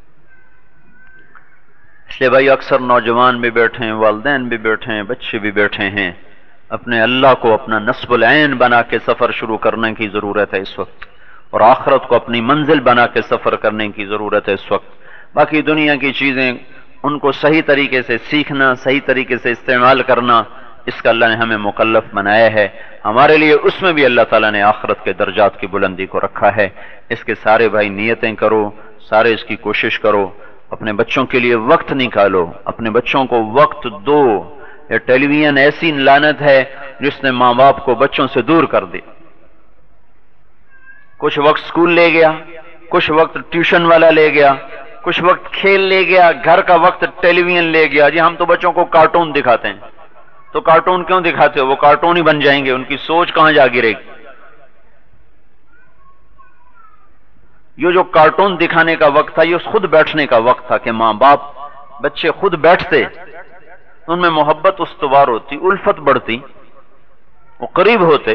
اس لیے بھائی اکثر نوجوان بھی بیٹھے ہیں، والدین بھی بیٹھے ہیں، بچے بھی بیٹھے ہیں، اپنے اللہ کو اپنا نصب العین بنا کے سفر شروع کرنے کی ضرورت ہے اس وقت، اور آخرت کو اپنی منزل بنا کے سفر کرنے کی ضرورت ہے اس وقت. باقی دنیا کی چیزیں ان کو صحیح طریقے سے سیکھنا، صحیح طریقے سے استعمال کرنا، اس کا اللہ نے ہمیں مکلف بنایا ہے. ہمارے لیے اس میں بھی اللہ تعالیٰ نے آخرت کے درجات کی بلندی کو رکھا ہے. اس کے سارے بھائی نیتیں کرو، سارے اس کی کوشش کرو، اپنے بچوں کے لیے وقت نکالو، اپنے بچوں کو وقت دو. یہ ٹیلی ویژن ایسی لعنت ہے جس نے ماں باپ کو بچوں سے دور کر دی. کچھ وقت سکول لے گیا، کچھ وقت ٹیوشن والا لے گیا، کچھ وقت کھیل لے گیا، گھر کا وقت ٹیلی ویژن لے گیا. جی ہم تو بچوں کو کارٹون دکھاتے ہیں. تو کارٹون کیوں دکھاتے ہو؟ وہ کارٹون ہی بن جائیں گے، ان کی سوچ کہاں جا گرے گی؟ یہ جو کارٹون دکھانے کا وقت تھا، یہ خود بیٹھنے کا وقت تھا کہ ماں باپ بچے خود بیٹھتے، ان میں محبت استوار ہوتی، الفت بڑھتی، وہ قریب ہوتے.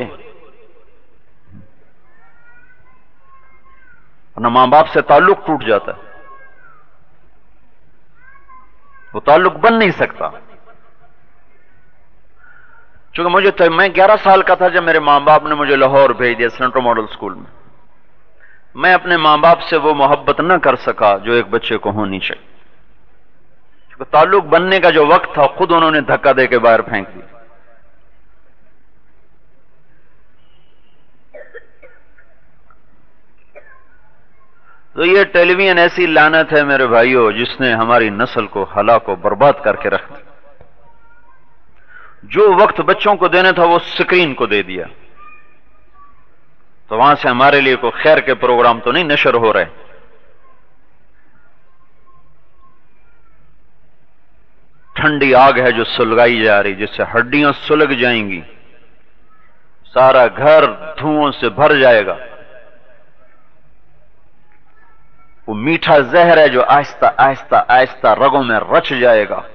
ورنہ ماں باپ سے تعلق ٹوٹ جاتا ہے، وہ تعلق بن نہیں سکتا. چونکہ مجھے میں گیارہ سال کا تھا جب میرے ماں باپ نے مجھے لاہور بھیج دیا سینٹرل ماڈل اسکول میں. میں اپنے ماں باپ سے وہ محبت نہ کر سکا جو ایک بچے کو ہونی چاہیے. چونکہ تعلق بننے کا جو وقت تھا خود انہوں نے دھکا دے کے باہر پھینک دیا. تو یہ ٹیلی ویژن ایسی لعنت ہے میرے بھائیوں جس نے ہماری نسل کو ہلاک و برباد کر کے رکھ دیا. جو وقت بچوں کو دینا تھا وہ سکرین کو دے دیا. تو وہاں سے ہمارے لیے کوئی خیر کے پروگرام تو نہیں نشر ہو رہے. ٹھنڈی آگ ہے جو سلگائی جا رہی، جس سے ہڈیاں سلگ جائیں گی، سارا گھر دھوؤں سے بھر جائے گا. وہ میٹھا زہر ہے جو آہستہ آہستہ آہستہ رگوں میں رچ جائے گا.